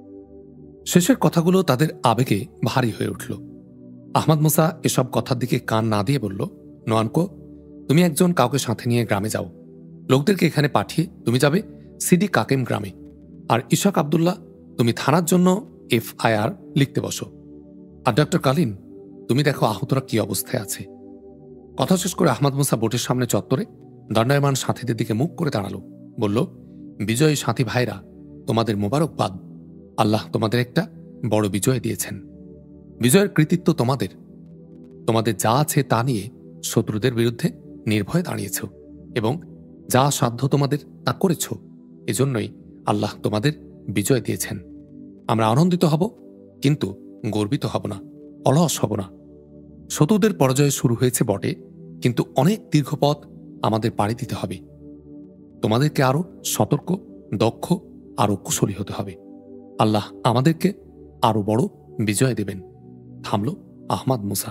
শেষের কথাগুলো তাদের আবেগে ভারী হয়ে উঠল। আহমদ মুসা এসব কথার দিকে কান না দিয়ে বলল, নোয়ানকো, তুমি একজন কাউকে সাথে নিয়ে গ্রামে যাও। লোকদেরকে এখানে পাঠিয়ে তুমি যাবে সিডি কাকেম গ্রামে। আর ইশাক আবদুল্লাহ, তুমি থানার জন্য FIR লিখতে বসো। আর ডক্টর কালিন, তুমি দেখো আহতরা কি অবস্থায় আছে। কথা শেষ করে আহমদ মুসা বোটের সামনে চত্বরে দণ্ডায়মান সাথীদের দিকে মুখ করে দাঁড়ালো। বলল, বিজয়ী সাথী ভাইরা, তোমাদের মোবারকবাদ। আল্লাহ তোমাদের একটা বড় বিজয় দিয়েছেন। বিজয়ের কৃতিত্ব তোমাদের। তোমাদের যা আছে তা নিয়ে শত্রুদের বিরুদ্ধে নির্ভয়ে দাঁড়িয়েছ এবং যা সাধ্য তোমাদের তা করেছ। এজন্যই আল্লাহ তোমাদের বিজয় দিয়েছেন। আমরা আনন্দিত হব, কিন্তু গর্বিত হব না, অলস হব না। শত্রুদের পরাজয় শুরু হয়েছে বটে, কিন্তু অনেক দীর্ঘ পথ আমাদের পাড়ি দিতে হবে। তোমাদেরকে আরো সতর্ক, দক্ষ, আরো কুশলী হতে হবে। আল্লাহ আমাদেরকে আরো বড় বিজয় দেবেন। থামল আহমদ মুসা।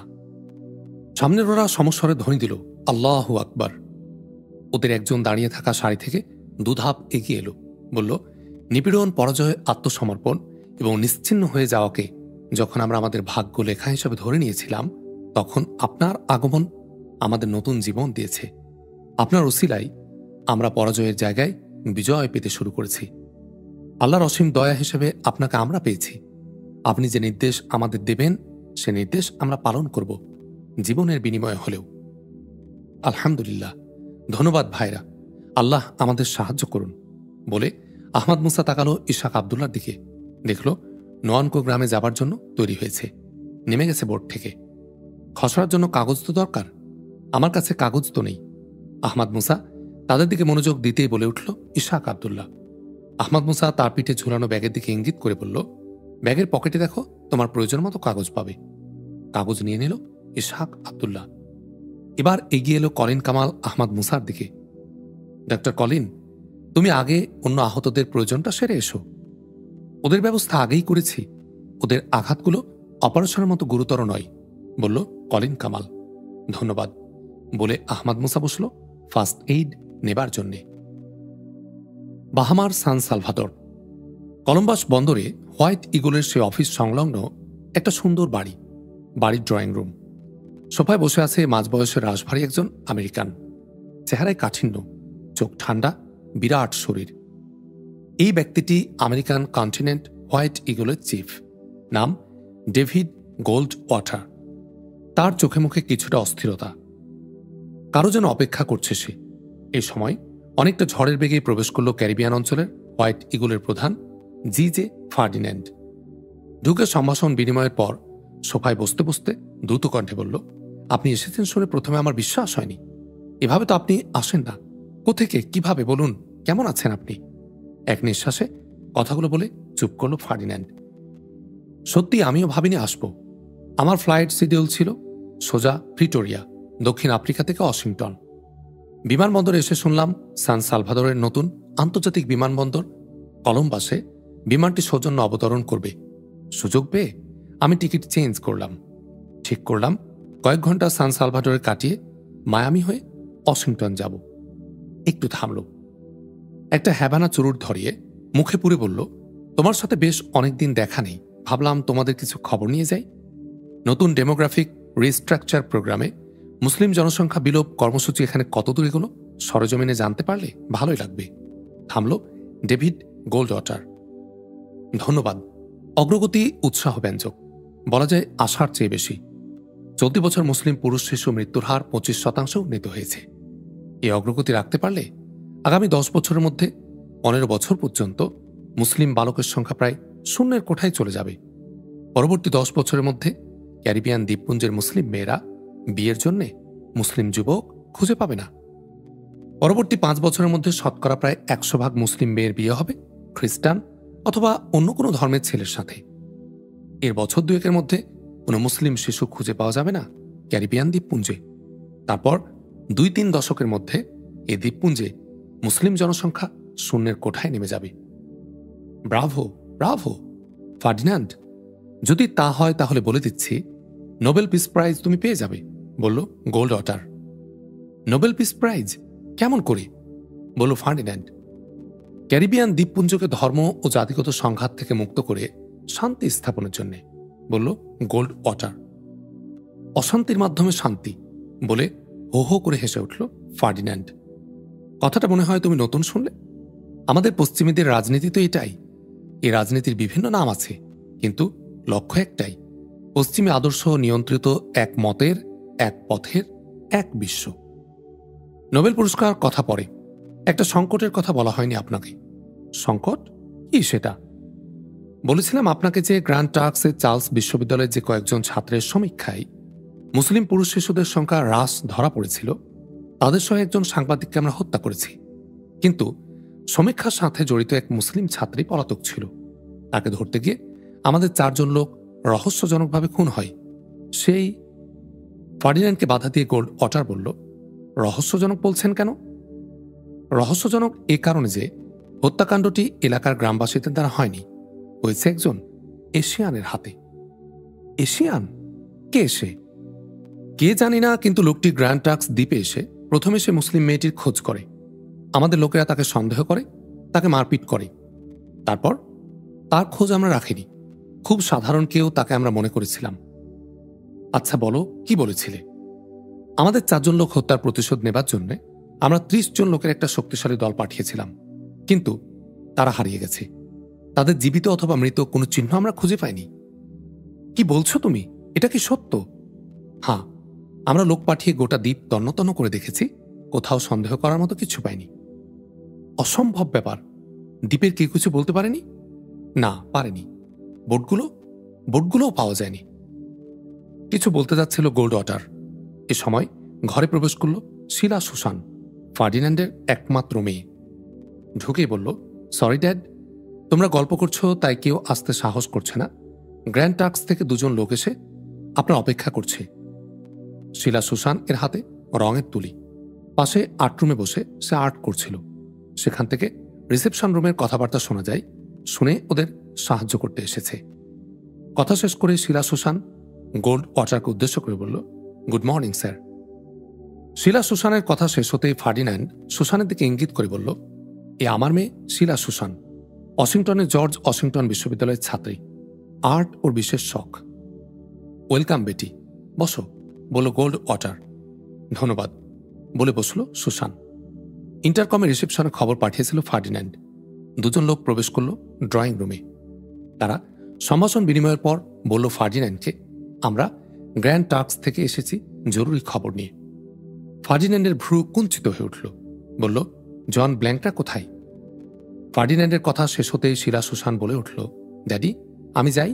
সামনের ওরা সমস্বরে ধ্বনি দিল, আল্লাহু আকবার। ওদের একজন দাঁড়িয়ে থাকা সারি থেকে দুধাপ এগিয়ে এলো। বলল, নিপীড়ন, পরাজয়, আত্মসমর্পণ এবং নিশ্চিহ্ন হয়ে যাওয়াকে যখন আমরা আমাদের ভাগ্য লেখা হিসেবে ধরে নিয়েছিলাম, তখন আপনার আগমন আমাদের নতুন জীবন দিয়েছে। আপনার ওসিলায় আমরা পরাজয়ের জায়গায় বিজয় পেতে শুরু করেছি। আল্লাহর অসীম দয়া হিসেবে আপনাকে আমরা পেয়েছি। আপনি যে নির্দেশ আমাদের দেবেন, সে নির্দেশ আমরা পালন করব, জীবনের বিনিময়ে হলেও। আলহামদুলিল্লাহ, ধন্যবাদ ভাইরা, আল্লাহ আমাদের সাহায্য করুন বলে আহমদ মুসা তাকালো ইশাক আবদুল্লার দিকে। দেখল নোয়ানকো গ্রামে যাবার জন্য তৈরি হয়েছে, নেমে গেছে বোট থেকে। খসড়ার জন্য কাগজ তো দরকার, আমার কাছে কাগজ তো নেই। আহমদ মুসা তাদের দিকে মনোযোগ দিতেই বলে উঠল ইশাক আবদুল্লাহ। আহমদ মুসা তার পিঠে ঝুলানো ব্যাগের দিকে ইঙ্গিত করে বলল, ব্যাগের পকেটে দেখো, তোমার প্রয়োজন মতো কাগজ পাবে। কাগজ নিয়ে নিল ইশাক আবদুল্লাহ। এবার এগিয়ে এলো কলিন কামাল আহমদ মুসার দিকে। ডক্টর কলিন, তুমি আগে অন্য আহতদের প্রয়োজনটা সেরে এসো। ওদের ব্যবস্থা আগেই করেছি, ওদের আঘাতগুলো অপারেশনের মতো গুরুতর নয়, বলল কলিন কামাল। ধন্যবাদ বলে আহমদ মুসা বসল ফার্স্ট এইড নেবার জন্যে। বাহামার সান সালভাদর। কলম্বাস বন্দরে হোয়াইট ইগলের সে অফিস সংলগ্ন একটা সুন্দর বাড়ি। বাড়ির ড্রয়িং রুম। সোফায় বসে আছে মাঝবয়সের রাশভারী একজন আমেরিকান। চেহারায় কাঠিন্য, চোখ ঠান্ডা, বিরাট শরীর। এই ব্যক্তিটি আমেরিকান কন্টিনেন্ট হোয়াইট ইগলের চিফ। নাম ডেভিড গোল্ড ওয়াটার। তার চোখে মুখে কিছুটা অস্থিরতা। কারো যেন অপেক্ষা করছে সে। এই সময় অনেকটা ঝড়ের বেগেই প্রবেশ করল ক্যারিবিয়ান অঞ্চলের হোয়াইট ইগলের প্রধান জি.জে. ফার্ডিন্যান্ড। ঢুকে সম্ভাষণ বিনিময়ের পর সোফায় বসতে বসতে দ্রুত কণ্ঠে বলল, আপনি এসেছেন শুনে প্রথমে আমার বিশ্বাস হয়নি। এভাবে তো আপনি আসেন না। কোথেকে, কিভাবে, বলুন, কেমন আছেন আপনি? এক নিঃশ্বাসে কথাগুলো বলে চুপ করল ফার্ডিন্যান্ড। সত্যি আমিও ভাবিনি আসব। আমার ফ্লাইট শিডিউল ছিল সোজা প্রিটোরিয়া, দক্ষিণ আফ্রিকা থেকে ওয়াশিংটন। বিমানবন্দরে এসে শুনলাম সান সালভাদরের নতুন আন্তর্জাতিক বিমানবন্দর কলম্বাসে বিমানটি সৌজন্য অবতরণ করবে। সুযোগ পেয়ে আমি টিকিট চেঞ্জ করলাম। ঠিক করলাম কয়েক ঘন্টা সান সালভাদরে কাটিয়ে মায়ামি হয়ে ওয়াশিংটন যাব। একটু থামল। একটা হ্যাভানা চুরুট ধরিয়ে মুখে পুরে বলল, তোমার সাথে বেশ অনেকদিন দেখা নেই, ভাবলাম তোমাদের কিছু খবর নিয়ে যাই। নতুন ডেমোগ্রাফিক রিস্ট্রাকচার প্রোগ্রামে মুসলিম জনসংখ্যা বিলোপ কর্মসূচি এখানে কতদূর এগোলো সরজমিনে জানতে পারলে ভালোই লাগবে। থামল ডেভিড গোল্ড ওয়াটার। ধন্যবাদ। অগ্রগতি উৎসাহব্যঞ্জক, বলা যায় আশার চেয়ে বেশি। চলতি বছর মুসলিম পুরুষ শিশু মৃত্যুর হার 25% উন্নীত হয়েছে। এই অগ্রগতি রাখতে পারলে আগামী 10 বছরের মধ্যে 15 বছর পর্যন্ত মুসলিম বালকের সংখ্যা প্রায় শূন্যের কোঠায় চলে যাবে। পরবর্তী 10 বছরের মধ্যে ক্যারিবিয়ান দ্বীপপুঞ্জের মুসলিম মেয়েরা বিয়ের জন্যে মুসলিম যুবক খুঁজে পাবে না। পরবর্তী 5 বছরের মধ্যে শতকরা প্রায় 100% মুসলিম মেয়ের বিয়ে হবে খ্রিস্টান অথবা অন্য কোনো ধর্মের ছেলের সাথে। এর বছর দুয়েকের মধ্যে কোনো মুসলিম শিশু খুঁজে পাওয়া যাবে না ক্যারিবিয়ান দ্বীপপুঞ্জে। তারপর 2-3 দশকের মধ্যে এই দ্বীপপুঞ্জে মুসলিম জনসংখ্যা শূন্যের কোঠায় নেমে যাবে। Bravo, bravo Ferdinand. যদি তা হয় তাহলে বলে দিচ্ছি, নোবেল পিস প্রাইজ তুমি পেয়ে যাবে, বলল Goldwater. Nobel peace prize? কেমন করে? বলল ফার্ডিন্যান্ড। ক্যারিবিয়ান দ্বীপপুঞ্জকে ধর্ম ও জাতিগত সংঘাত থেকে মুক্ত করে শান্তি স্থাপনের জন্য, বলল গোল্ড ওয়াটার। অশান্তির মাধ্যমে শান্তি বলে হো হো করে হেসে উঠল ফার্ডিন্যান্ড। কথাটা মনে হয় তুমি নতুন শুনলে। আমাদের পশ্চিমীদের রাজনীতি তো এটাই। এই রাজনীতির বিভিন্ন নাম আছে, কিন্তু লক্ষ্য একটাই, পশ্চিমী আদর্শ নিয়ন্ত্রিত এক মতের, এক পথের, এক বিশ্ব। নোবেল পুরস্কার কথা পরে, একটা সংকটের কথা বলা হয়নি আপনাকে। সংকট কি সেটা? বলেছিলাম আপনাকে যে গ্র্যান্ড টার্কসের চার্লস বিশ্ববিদ্যালয়ের যে কয়েকজন ছাত্রের সমীক্ষায় মুসলিম পুরুষ শিশুদের সংখ্যা হ্রাস ধরা পড়েছিল, তাদের সহ একজন সাংবাদিককে আমরা হত্যা করেছি। কিন্তু সমীক্ষার সাথে জড়িত এক মুসলিম ছাত্রী পলাতক ছিল। তাকে ধরতে গিয়ে আমাদের 4 জন লোক রহস্যজনকভাবে খুন হয়। সেই ফার্ডিন্যান্ডকে বাধা দিয়ে গোল্ড ওয়াটার বলল, রহস্যজনক বলছেন কেন? রহস্যজনক এ কারণে যে হত্যাকাণ্ডটি এলাকার গ্রামবাসীদের দ্বারা হয়নি, হয়েছে একজন এশিয়ানের হাতে। এশিয়ান? কে সে? কে জানি না, কিন্তু লোকটি গ্র্যান্ড টার্কস দ্বীপে এসে প্রথমে সে মুসলিম মেয়েটির খোঁজ করে। আমাদের লোকেরা তাকে সন্দেহ করে, তাকে মারপিট করে। তারপর তার খোঁজ আমরা রাখিনি। খুব সাধারণ কেউ তাকে আমরা মনে করেছিলাম। আচ্ছা বলো, কি বলেছিলে? আমাদের 4 জন লোক হত্যার প্রতিশোধ নেবার জন্য আমরা 30 জন লোকের একটা শক্তিশালী দল পাঠিয়েছিলাম, কিন্তু তারা হারিয়ে গেছে। তাদের জীবিত অথবা মৃত কোনো চিহ্ন আমরা খুঁজে পাইনি। কি বলছো তুমি? এটা কি সত্য? হ্যাঁ, আমরা লোক পাঠিয়ে গোটা দ্বীপ তন্ন করে দেখেছি, কোথাও সন্দেহ করার মতো কিছু পাইনি। অসম্ভব ব্যাপার। দ্বীপের কেউ কিছু বলতে পারেনি? না, পারেনি। বোটগুলোও পাওয়া যায়নি। কিছু বলতে যাচ্ছিল গোল্ড ওয়াটার। এ সময় ঘরে প্রবেশ করল শিলা সুসান, ফার্ডিন্যান্ডের একমাত্র মেয়ে। ঢুকেই বলল, সরি ড্যাড, তোমরা গল্প করছো তাই কেউ আসতে সাহস করছে না। গ্র্যান্ড টার্কস থেকে 2 জন লোক এসে আপনার অপেক্ষা করছে। শিলা সুসান এর হাতে রঙের তুলি। পাশে আর্ট রুমে বসে সে আর্ট করছিল। সেখান থেকে রিসেপশন রুমের কথাবার্তা শোনা যায়। শুনে ওদের সাহায্য করতে এসেছে। কথা শেষ করে শিলা সুসান গোল্ড ওয়াটারকে উদ্দেশ্য করে বলল, গুড মর্নিং স্যার। শিলা সুসানের কথা শেষ হতেই ফার্ডিন্যান্ড সুসানের দিকে ইঙ্গিত করে বলল, এ আমার মেয়ে শিলা সুসান, ওয়াশিংটনের জর্জ ওয়াশিংটন বিশ্ববিদ্যালয়ের ছাত্রী। আর্ট ওর বিশেষ শখ। ওয়েলকাম বেটি, বসো, বলল গোল্ড ওয়াটার। ধন্যবাদ, বলে বসল সুসান। ইন্টারকমে রিসেপশনে খবর পাঠিয়েছিল ফার্ডিন্যান্ড। 2 জন লোক প্রবেশ করল ড্রয়িং রুমে। তারা সম্ভাষণ বিনিময়ের পর বলল ফার্ডিন্যান্ডকে, আমরা গ্র্যান্ড টার্কস থেকে এসেছি জরুরি খবর নিয়ে। ফার্ডিন্যান্ডের ভ্রু কুঞ্চিত হয়ে উঠল। বলল, জন ব্ল্যাঙ্কটা কোথায়? ফার্ডিন্যান্ডের কথা শেষ হতেই শিলা সুসান বলে উঠল, ড্যাডি, আমি যাই।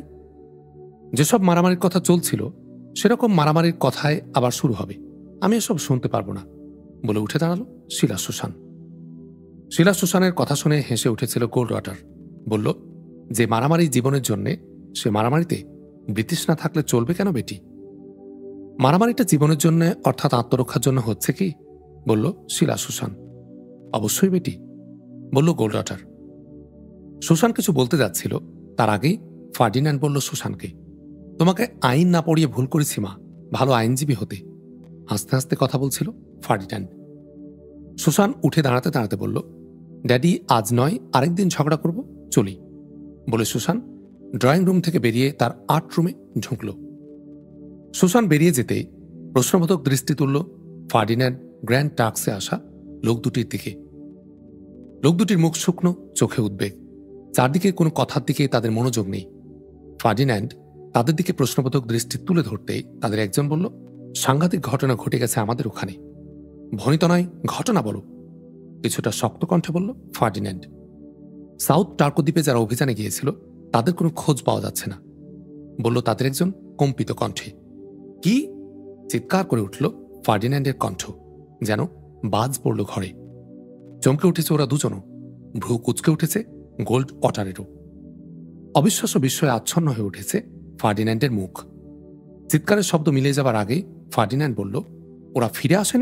যেসব মারামারির কথা চলছিল সেরকম মারামারির কথায় আবার শুরু হবে। আমি এসব শুনতে পারবো না, বলে উঠে দাঁড়ালো শিলা সুসান। শিলা সুসানের কথা শুনে হেসে উঠেছিল গোল্ড ওয়াটার। বলল, যে মারামারি জীবনের জন্যে, সে মারামারিতে ব্রিটিশ না থাকলে চলবে কেন বেটি? মারামারিটা জীবনের জন্য, অর্থাৎ আত্মরক্ষার জন্য হচ্ছে কি? বলল শিলা সুসান। অবশ্যই বেটি, বলল গোল্ড ওয়াটার। সুসান কিছু বলতে যাচ্ছিল, তার আগেই ফার্ডিন্যান্ড বলল সুসানকে, তোমাকে আইন না পড়িয়ে ভুল করেছি মা, ভালো আইনজীবী হতে। হাসতে হাসতে কথা বলছিল ফার্ডিন্যান্ড। সুসান উঠে দাঁড়াতে দাঁড়াতে বলল, ড্যাডি, আজ নয়, আরেকদিন ঝগড়া করব, চলি। বলে সুসান ড্রয়িং রুম থেকে বেরিয়ে তার আর্ট রুমে ঢুকল। সুসান বেরিয়ে যেতেই প্রশ্নবোধক দৃষ্টি তুলল ফার্ডিন্যান্ড গ্র্যান্ড টার্কসে আসা লোক দুটির দিকে। লোক দুটির মুখ শুকনো, চোখে উদ্বেগ। চারদিকে কোনো কথার দিকে তাদের মনোযোগ নেই। ফার্ডিন্যান্ড তাদের দিকে প্রশ্নবোধক দৃষ্টি তুলে ধরতেই তাদের একজন বলল, সাংঘাতিক ঘটনা ঘটে গেছে আমাদের ওখানে। ভনিত নয়, ঘটনা বলো, কিছুটা শক্ত কণ্ঠে বলল ফার্ডিন্যান্ড। সাউথ টার্কো দ্বীপে যারা অভিযানে গিয়েছিল তাদের কোনো খোঁজ পাওয়া যাচ্ছে না, বলল তাদের একজন কম্পিত কণ্ঠে। কি? চিৎকার করে উঠল ফার্ডিন্যান্ডের কণ্ঠ, যেন বাজ পড়ল ঘরে। চমকে উঠেছে ওরা দুজনও। ভ্রু কুচকে উঠেছে গোল্ড ওয়াটারেরও। অবিশ্বাস্য বিস্ময়ে আচ্ছন্ন হয়ে উঠেছে ফার্ডিন্যান্ডের মুখ। চিৎকারের শব্দ মিলে যাবার আগেই ফার্ডিন্যান্ড বলল, ওরা ফিরে আসেনি?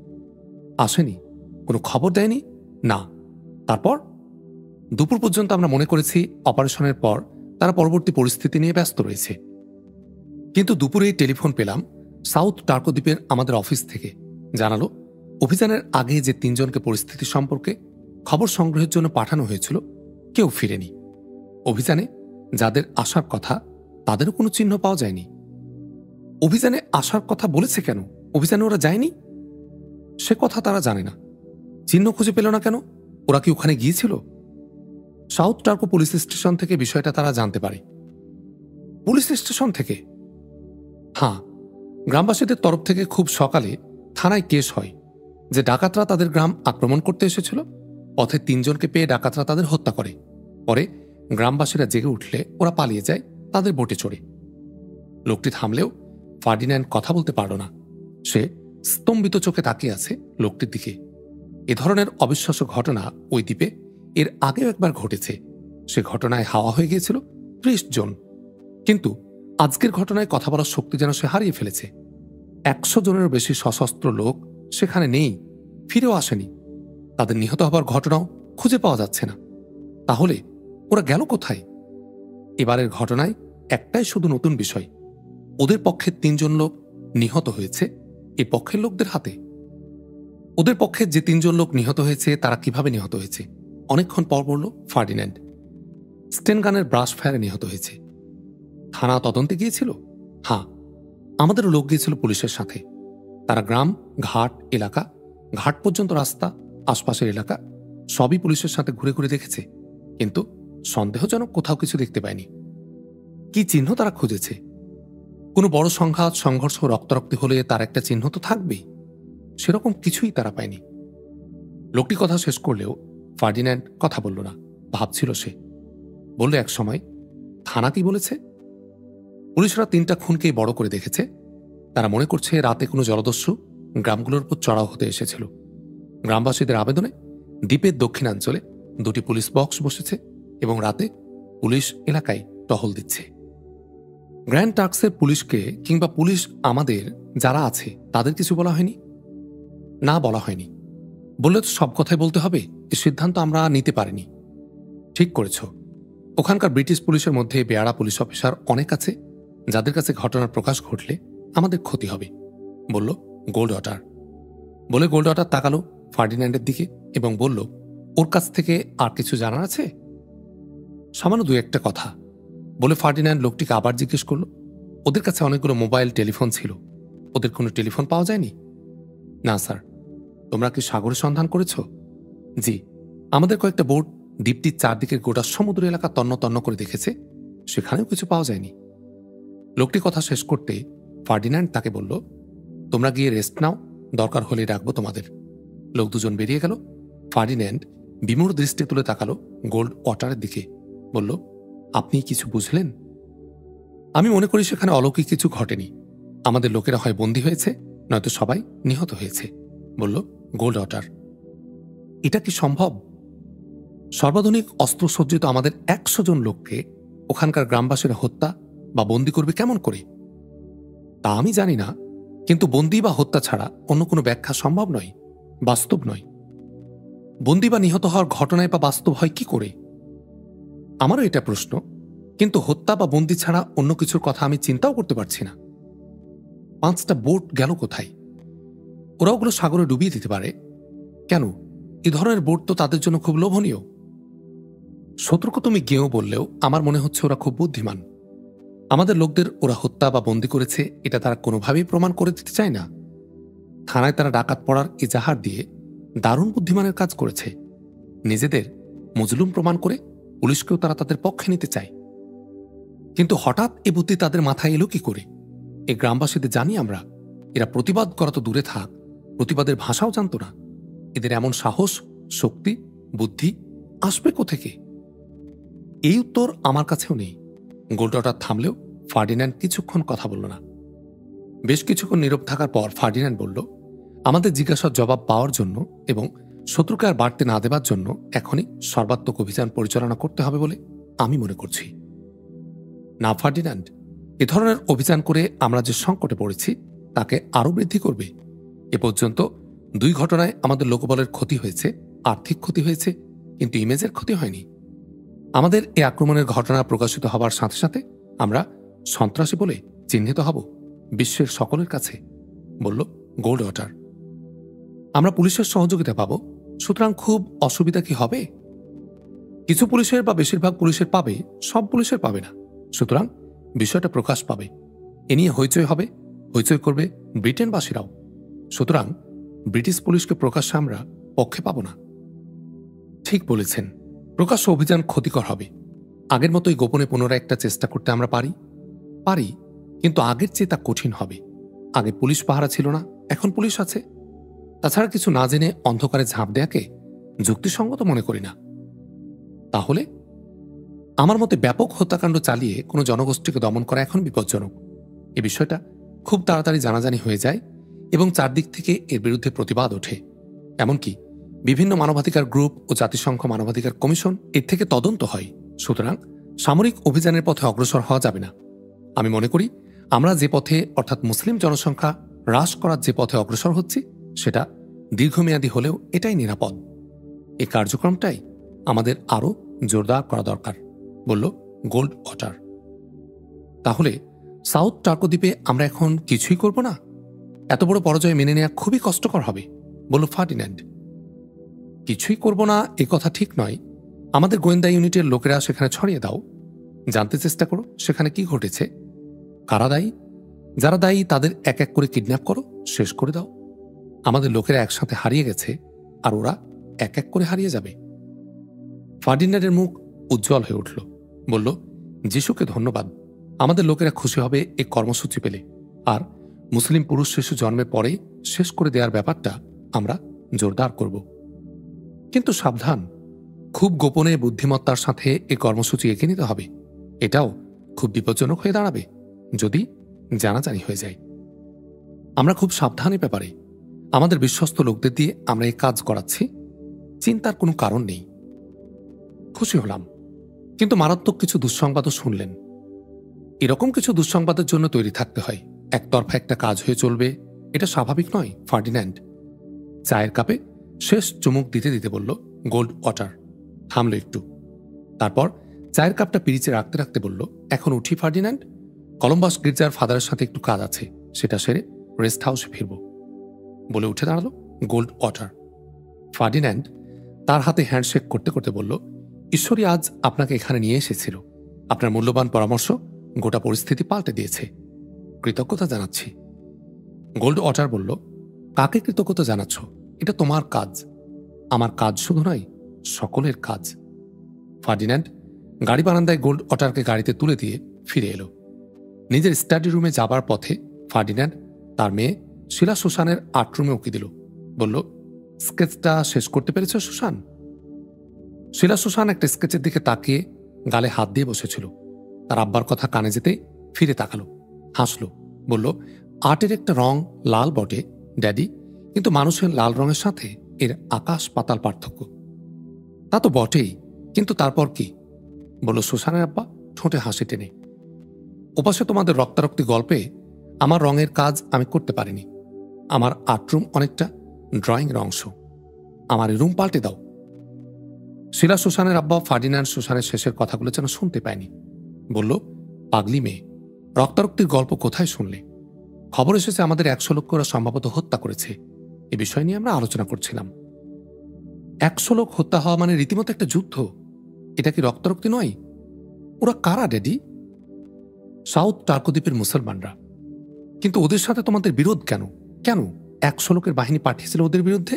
আসেনি? কোনো খবর দেয়নি? না। তারপর? দুপুর পর্যন্ত আমরা মনে করেছি অপারেশনের পর তারা পরবর্তী পরিস্থিতি নিয়ে ব্যস্ত রয়েছে। কিন্তু দুপুরেই টেলিফোন পেলাম সাউথ টার্কো দ্বীপের আমাদের অফিস থেকে। জানালো অভিযানের আগে যে 3 জনকে পরিস্থিতি সম্পর্কে খবর সংগ্রহের জন্য পাঠানো হয়েছিল কেউ ফিরেনি। অভিযানে যাদের আসার কথা তাদেরও কোনো চিহ্ন পাওয়া যায়নি। অভিযানে আসার কথা বলেছে কেন? অভিযানে ওরা যায়নি সে কথা তারা জানে না। চিহ্ন খুঁজে পেল না কেন? ওরা কি ওখানে গিয়েছিল? সাউথ টার্কো পুলিশ স্টেশন থেকে বিষয়টা তারা জানতে পারে। পুলিশ স্টেশন থেকে? হ্যাঁ, গ্রামবাসীদের তরফ থেকে খুব সকালে থানায় কেস হয় যে ডাকাতরা তাদের গ্রাম আক্রমণ করতে এসেছিল। পথে 3 জনকে পেয়ে ডাকাতরা তাদের হত্যা করে। পরে গ্রামবাসীরা জেগে উঠলে ওরা পালিয়ে যায় তাদের বোটে চড়ে। লোকটি থামলেও ফার্ডিন্যান্ড কথা বলতে পারল না। সে স্তম্ভিত চোখে তাকিয়ে আছে লোকটির দিকে। এ ধরনের অবিশ্বাস্য ঘটনা ওই দ্বীপে এর আগেও একবার ঘটেছে। সে ঘটনায় হাওয়া হয়ে গিয়েছিল 30 জন। কিন্তু আজকের ঘটনায় কথা বলার শক্তি যেন সে হারিয়ে ফেলেছে। 100 জনেরও বেশি সশস্ত্র লোক সেখানে নেই, ফিরেও আসেনি। তাদের নিহত হবার ঘটনাও খুঁজে পাওয়া যাচ্ছে না। তাহলে ওরা গেল কোথায়? এবারের ঘটনায় একটাই শুধু নতুন বিষয়, ওদের পক্ষের 3 জন লোক নিহত হয়েছে এ পক্ষের লোকদের হাতে। ওদের পক্ষের যে 3 জন লোক নিহত হয়েছে তারা কিভাবে নিহত হয়েছে অনেকক্ষণ পর বলল ফার্ডিন্যান্ড। স্টেনগানের ব্রাশ ফায়ারে নিহত হয়েছে। থানা তদন্তে গিয়েছিল? হ্যাঁ, আমাদেরও লোক গিয়েছিল পুলিশের সাথে। তারা গ্রাম, ঘাট এলাকা, ঘাট পর্যন্ত রাস্তা, আশপাশের এলাকা সবই পুলিশের সাথে ঘুরে ঘুরে দেখেছে, কিন্তু সন্দেহজনক কোথাও কিছু দেখতে পায়নি। কি চিহ্ন তারা খুঁজেছে? কোনো বড় সংঘাত, সংঘর্ষ, রক্তারক্তি হলে তার একটা চিহ্ন তো থাকবেই। সেরকম কিছুই তারা পায়নি। লোকটি কথা শেষ করলেও ফার্ডিন্যান্ড কথা বলল না। ভাবছিল সে। বলল, এক সময় থানা কি বলেছে? পুলিশরা 3টা খুনকেই বড় করে দেখেছে। তারা মনে করছে রাতে কোনো জলদস্যু গ্রামগুলোর উপর চড়াও হতে এসেছিল। গ্রামবাসীদের আবেদনে দ্বীপের দক্ষিণাঞ্চলে 2টি পুলিশ বক্স বসেছে এবং রাতে পুলিশ এলাকায় টহল দিচ্ছে। গ্র্যান্ড টার্কসের পুলিশকে কিংবা পুলিশ আমাদের যারা আছে তাদের কিছু বলা হয়নি? না, বলা হয়নি। বললে তো সব কথাই বলতে হবে, এ সিদ্ধান্ত আমরা নিতে পারিনি। ঠিক করেছ। ওখানকার ব্রিটিশ পুলিশের মধ্যে বেয়ারা পুলিশ অফিসার অনেক আছে যাদের কাছে ঘটনার প্রকাশ ঘটলে আমাদের ক্ষতি হবে, বলল গোল্ড ওয়াটার। বলে গোল্ড ওয়াটার তাকালো ফার্ডিন্যান্ডের দিকে এবং বলল, ওর কাছ থেকে আর কিছু জানার আছে? সামান্য 2-1টা কথা বলে ফার্ডিন্যান্ড লোকটিকে আবার জিজ্ঞেস করল, ওদের কাছে অনেকগুলো মোবাইল টেলিফোন ছিল, ওদের কোনো টেলিফোন পাওয়া যায়নি? না স্যার। তোমরা কি সাগরে সন্ধান করেছ? জি, আমাদের কয়েকটা বোট দ্বীপটির চারদিকের গোটা সমুদ্র এলাকা তন্ন তন্ন করে দেখেছে, সেখানেও কিছু পাওয়া যায়নি। লোকটি কথা শেষ করতে ফার্ডিন্যান্ড তাকে বলল, তোমরা গিয়ে রেস্ট নাও, দরকার হলে ডাকবো তোমাদের। লোক 2জন বেরিয়ে গেল। ফার্ডিন্যান্ড বিমূঢ় দৃষ্টি তুলে তাকালো গোল্ড ওয়াটারের দিকে, বলল, আপনি কিছু বুঝলেন? আমি মনে করি সেখানে অলৌকিক কিছু ঘটেনি। আমাদের লোকেরা হয় বন্দী হয়েছে, নয়তো সবাই নিহত হয়েছে, বলল গোল্ড ওয়াটার। এটা কি সম্ভব? সর্বাধুনিক অস্ত্রসজ্জিত আমাদের 100 জন লোককে ওখানকার গ্রামবাসীরা হত্যা বা বন্দী করবে কেমন করে? তা আমি জানি না, কিন্তু বন্দী বা হত্যা ছাড়া অন্য কোনো ব্যাখ্যা সম্ভব নয়, বাস্তব নয়। বন্দী বা নিহত হওয়ার ঘটনায় বা বাস্তব হয় কি করে? আমারও এটা প্রশ্ন, কিন্তু হত্যা বা বন্দী ছাড়া অন্য কিছুর কথা আমি চিন্তাও করতে পারছি না। 5টা বোট গেল কোথায়? ওরা ওগুলো সাগরে ডুবিয়ে দিতে পারে কেন? এ ধরনের বোট তো তাদের জন্য খুব লোভনীয়। সতর্ক তুমি গেও বললেও আমার মনে হচ্ছে ওরা খুব বুদ্ধিমান। আমাদের লোকদের ওরা হত্যা বা বন্দী করেছে এটা তারা কোনোভাবেই প্রমাণ করে দিতে চায় না। থানায় তারা ডাকাত পড়ার এজাহার দিয়ে দারুণ বুদ্ধিমানের কাজ করেছে। নিজেদের মজলুম প্রমাণ করে পুলিশকেও তারা তাদের পক্ষে নিতে চায়। কিন্তু হঠাৎ এ বুদ্ধি তাদের মাথায় এলো কি করে? এই গ্রামবাসীদের জানি আমরা, এরা প্রতিবাদ করা তো দূরে থাক, প্রতিবাদের ভাষাও জানত না। এদের এমন সাহস, শক্তি, বুদ্ধি আসবে কোথেকে? এই উত্তর আমার কাছেও নেই। গোল্ড ওয়াটার থামলেও ফার্ডিন্যান্ড কিছুক্ষণ কথা বলল না। বেশ কিছুক্ষণ নীরব থাকার পর ফার্ডিন্যান্ড বলল, আমাদের জিজ্ঞাসার জবাব পাওয়ার জন্য এবং শত্রুকে আর বাড়তে না দেবার জন্য এখনই সর্বাত্মক অভিযান পরিচালনা করতে হবে বলে আমি মনে করছি। না ফার্ডিন্যান্ড, এ ধরনের অভিযান করে আমরা যে সংকটে পড়েছি তাকে আরও বৃদ্ধি করবে। এ পর্যন্ত 2 ঘটনায় আমাদের লোকবলের ক্ষতি হয়েছে, আর্থিক ক্ষতি হয়েছে, কিন্তু ইমেজের ক্ষতি হয়নি। আমাদের এই আক্রমণের ঘটনা প্রকাশিত হবার সাথে সাথে আমরা সন্ত্রাসী বলে চিহ্নিত হব বিশ্বের সকলের কাছে, বলল গোল্ড ওয়াটার। আমরা পুলিশের সহযোগিতা পাব, সুতরাং খুব অসুবিধা কি হবে? কিছু পুলিশের বা বেশিরভাগ পুলিশের পাবে, সব পুলিশের পাবে না। সুতরাং বিষয়টা প্রকাশ পাবে, এ নিয়ে হইচই হবে, হইচই করবে ব্রিটেনবাসীরাও। সুতরাং ব্রিটিশ পুলিশকে প্রকাশ্যে আমরা পক্ষে পাব না। ঠিক বলেছেন, প্রকাশ্য অভিযান ক্ষতিকর হবে। আগের মতোই গোপনে পুনরায় একটা চেষ্টা করতে আমরা পারি, কিন্তু আগের চেয়ে তা কঠিন হবে। আগে পুলিশ পাহারা ছিল না, এখন পুলিশ আছে। তাছাড়া কিছু না জেনে অন্ধকারে ঝাঁপ দেয়াকে যুক্তিসঙ্গত মনে করি না। তাহলে আমার মতে ব্যাপক হত্যাকাণ্ড চালিয়ে কোনো জনগোষ্ঠীকে দমন করা এখন বিপজ্জনক। এ বিষয়টা খুব তাড়াতাড়ি জানাজানি হয়ে যায় এবং চারদিক থেকে এর বিরুদ্ধে প্রতিবাদ ওঠে। এমনকি বিভিন্ন মানবাধিকার গ্রুপ ও জাতিসংঘ মানবাধিকার কমিশন এর থেকে তদন্ত হয়। সুতরাং সামরিক অভিযানের পথে অগ্রসর হওয়া যাবে না। আমি মনে করি আমরা যে পথে, অর্থাৎ মুসলিম জনসংখ্যা হ্রাস করার যে পথে অগ্রসর হচ্ছি, সেটা দীর্ঘমেয়াদী হলেও এটাই নিরাপদ। এই কার্যক্রমটাই আমাদের আরও জোরদার করা দরকার, বলল গোল্ড ওয়াটার। তাহলে সাউথ টার্কো দ্বীপে আমরা এখন কিছুই করব না? এত বড় পরাজয় মেনে নেওয়া খুবই কষ্টকর হবে, বলল ফার্ডিন্যান্ড। কিছুই করব না এ কথা ঠিক নয়। আমাদের গোয়েন্দা ইউনিটের লোকেরা সেখানে ছড়িয়ে দাও, জানতে চেষ্টা করো সেখানে কি ঘটেছে, কারা দায়ী। যারা দায়ী তাদের এক এক করে কিডন্যাপ করো, শেষ করে দাও। আমাদের লোকেরা একসাথে হারিয়ে গেছে, আর ওরা এক এক করে হারিয়ে যাবে। ফার্ডিন্যান্ডের মুখ উজ্জ্বল হয়ে উঠল, বলল, যিশুকে ধন্যবাদ। আমাদের লোকেরা খুশি হবে এই কর্মসূচি পেলে, আর মুসলিম পুরুষ শিশু জন্মের পরে শেষ করে দেওয়ার ব্যাপারটা আমরা জোরদার করব। কিন্তু সাবধান, খুব গোপনে বুদ্ধিমত্তার সাথে এই কর্মসূচি এগিয়ে নিতে হবে। এটাও খুব বিপজ্জনক হয়ে দাঁড়াবে যদি জানাজানি হয়ে যায়। আমরা খুব সাবধানের ব্যাপারে আমাদের বিশ্বস্ত লোকদের দিয়ে আমরা এই কাজ করাচ্ছি, চিন্তার কোনো কারণ নেই। খুশি হলাম, কিন্তু মারাত্মক কিছু দুঃসংবাদও শুনলেন। এরকম কিছু দুঃসংবাদের জন্য তৈরি থাকতে হয়। একতরফা একটা কাজ হয়ে চলবে, এটা স্বাভাবিক নয়। ফার্ডিন্যান্ড চায়ের কাপে শেষ চুমুক দিতে দিতে বলল গোল্ড ওয়াটার। থামল একটু, তারপর চায়ের কাপটা পিরিচে রাখতে রাখতে বলল, এখন উঠি ফার্ডিন্যান্ড। কলম্বাস গির্জার ফাদারের সাথে একটু কাজ আছে, সেটা সেরে রেস্ট হাউসে ফিরব, বলে উঠে দাঁড়ালো গোল্ড ওয়াটার। ফার্ডিন্যান্ড তার হাতে হ্যান্ডশেক করতে করতে বলল, ঈশ্বরই আজ আপনাকে এখানে নিয়ে এসেছিল। আপনার মূল্যবান পরামর্শ গোটা পরিস্থিতি পাল্টে দিয়েছে। কৃতজ্ঞতা জানাচ্ছি। গোল্ড ওয়াটার বলল, কাকে কৃতজ্ঞতা জানাচ্ছ? এটা তোমার কাজ। আমার কাজ শুধু নয়, সকলের কাজ। ফার্ডিন্যান্ড গাড়ি বারান্দায় গোল্ড ওয়াটারকে গাড়িতে তুলে দিয়ে ফিরে এলো। নিজের স্টাডি রুমে যাবার পথে ফার্ডিন্যান্ড তার মেয়ে শিলা সুসানের আর্টরুমে উকি দিল, বলল, স্কেচটা শেষ করতে পেরেছ সুসান? শিলা সুসান একটা স্কেচের দিকে তাকিয়ে গালে হাত দিয়ে বসেছিল। তার আব্বার কথা কানে যেতে ফিরে তাকালো, হাসলো, বলল, আর্টের একটা রং লাল বটে ড্যাডি, কিন্তু মানুষের লাল রঙের সাথে এর আকাশ পাতাল পার্থক্য। তা তো বটেই, কিন্তু তারপর কি? বলল সুসানের আব্বা ঠোঁটে হাসি টেনে। ওপাশে তোমাদের রক্তারক্তি গল্পে আমার রঙের কাজ আমি করতে পারিনি। আমার আর্টরুম অনেকটা ড্রয়িংয়ের অংশ। আমার রুম পাল্টে দাও। শিলা সুসানের আব্বা ফার্ডিন্যান্ড সুসানের শেষের কথাগুলো যেন শুনতে পায়নি। বলল, পাগলি মেয়ে, রক্তারক্তির গল্প কোথায় শুনলে? খবর এসেছে আমাদের 100 লোকরা সম্ভবত হত্যা করেছে। এ বিষয় নিয়ে আমরা আলোচনা করছিলাম। 100 লোক হত্যা হওয়া মানে রীতিমতো একটা যুদ্ধ। এটা কি রক্তারক্তি নয়? ওরা কারা ড্যাডি? সাউথ টার্কো দ্বীপের মুসলমানরা। কিন্তু ওদের সাথে তোমাদের বিরোধ কেন? কেন 100 লোকের বাহিনী পাঠিয়েছিল ওদের বিরুদ্ধে?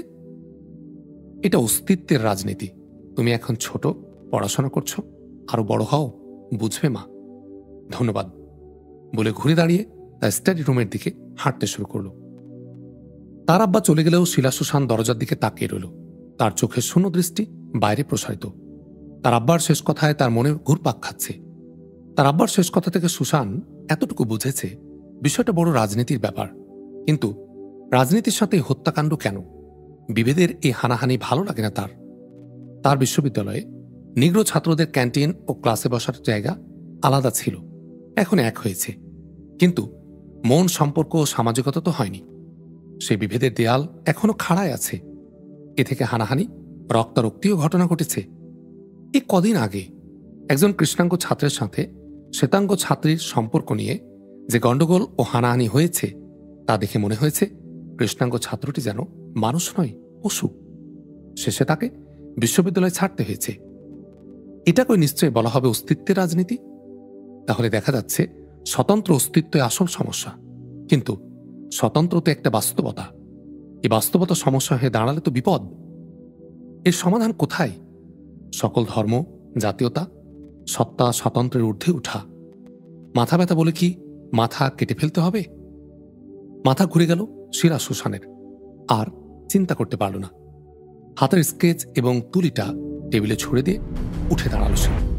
এটা অস্তিত্বের রাজনীতি। তুমি এখন ছোট, পড়াশোনা করছো, আরো বড় হও, বুঝবে মা। ধন্যবাদ, বলে ঘুরে দাঁড়িয়ে তার স্টাডি রুমের দিকে হাঁটতে শুরু করল। তার আব্বা চলে গেলেও শিলা সুসান দরজার দিকে তাকিয়ে রইল। তার চোখের শূন্য দৃষ্টি বাইরে প্রসারিত। তার আব্বার শেষ কথায় তার মনে ঘুরপাক খাচ্ছে। তার আব্বার শেষ কথা থেকে সুসান এতটুকু বুঝেছে বিষয়টা বড় রাজনীতির ব্যাপার। কিন্তু রাজনীতির সাথে হত্যাকাণ্ড কেন? বিভেদের এই হানাহানি ভালো লাগে না তার। তার বিশ্ববিদ্যালয়ে নিগ্রো ছাত্রদের ক্যান্টিন ও ক্লাসে বসার জায়গা আলাদা ছিল, এখন এক হয়েছে। কিন্তু মন, সম্পর্ক ও সামাজিকতা তো হয়নি। সেই বিভেদের দেয়াল এখনো খাড়ায় আছে। এ থেকে হানাহানি, রক্তারক্তিও ঘটনা ঘটেছে। এই কদিন আগে একজন কৃষ্ণাঙ্গ ছাত্রের সাথে শ্বেতাঙ্গ ছাত্রীর সম্পর্ক নিয়ে যে গণ্ডগোল ও হানাহানি হয়েছে, তা দেখে মনে হয়েছে কৃষ্ণাঙ্গ ছাত্রটি যেন মানুষ নয়, পশু। শেষে তাকে বিশ্ববিদ্যালয় ছাড়তে হয়েছে। এটাকে নিশ্চয়ই বলা হবে অস্তিত্বের রাজনীতি। তাহলে দেখা যাচ্ছে স্বতন্ত্র অস্তিত্বই আসল সমস্যা, কিন্তু স্বতন্ত্র তো একটা বাস্তবতা। এই বাস্তবতা সমস্যা হয়ে দাঁড়ালে তো বিপদ। এর সমাধান কোথায়? সকল ধর্ম, জাতীয়তা, সত্তা স্বাতন্ত্র্যের ঊর্ধ্বে উঠা। মাথা ব্যথা বলে কি মাথা কেটে ফেলতে হবে? মাথা ঘুরে গেল শিরা সুসানের, আর চিন্তা করতে পারল না। হাতের স্কেচ এবং তুলিটা টেবিলে ছুঁড়ে দিয়ে উঠে দাঁড়ালো সে।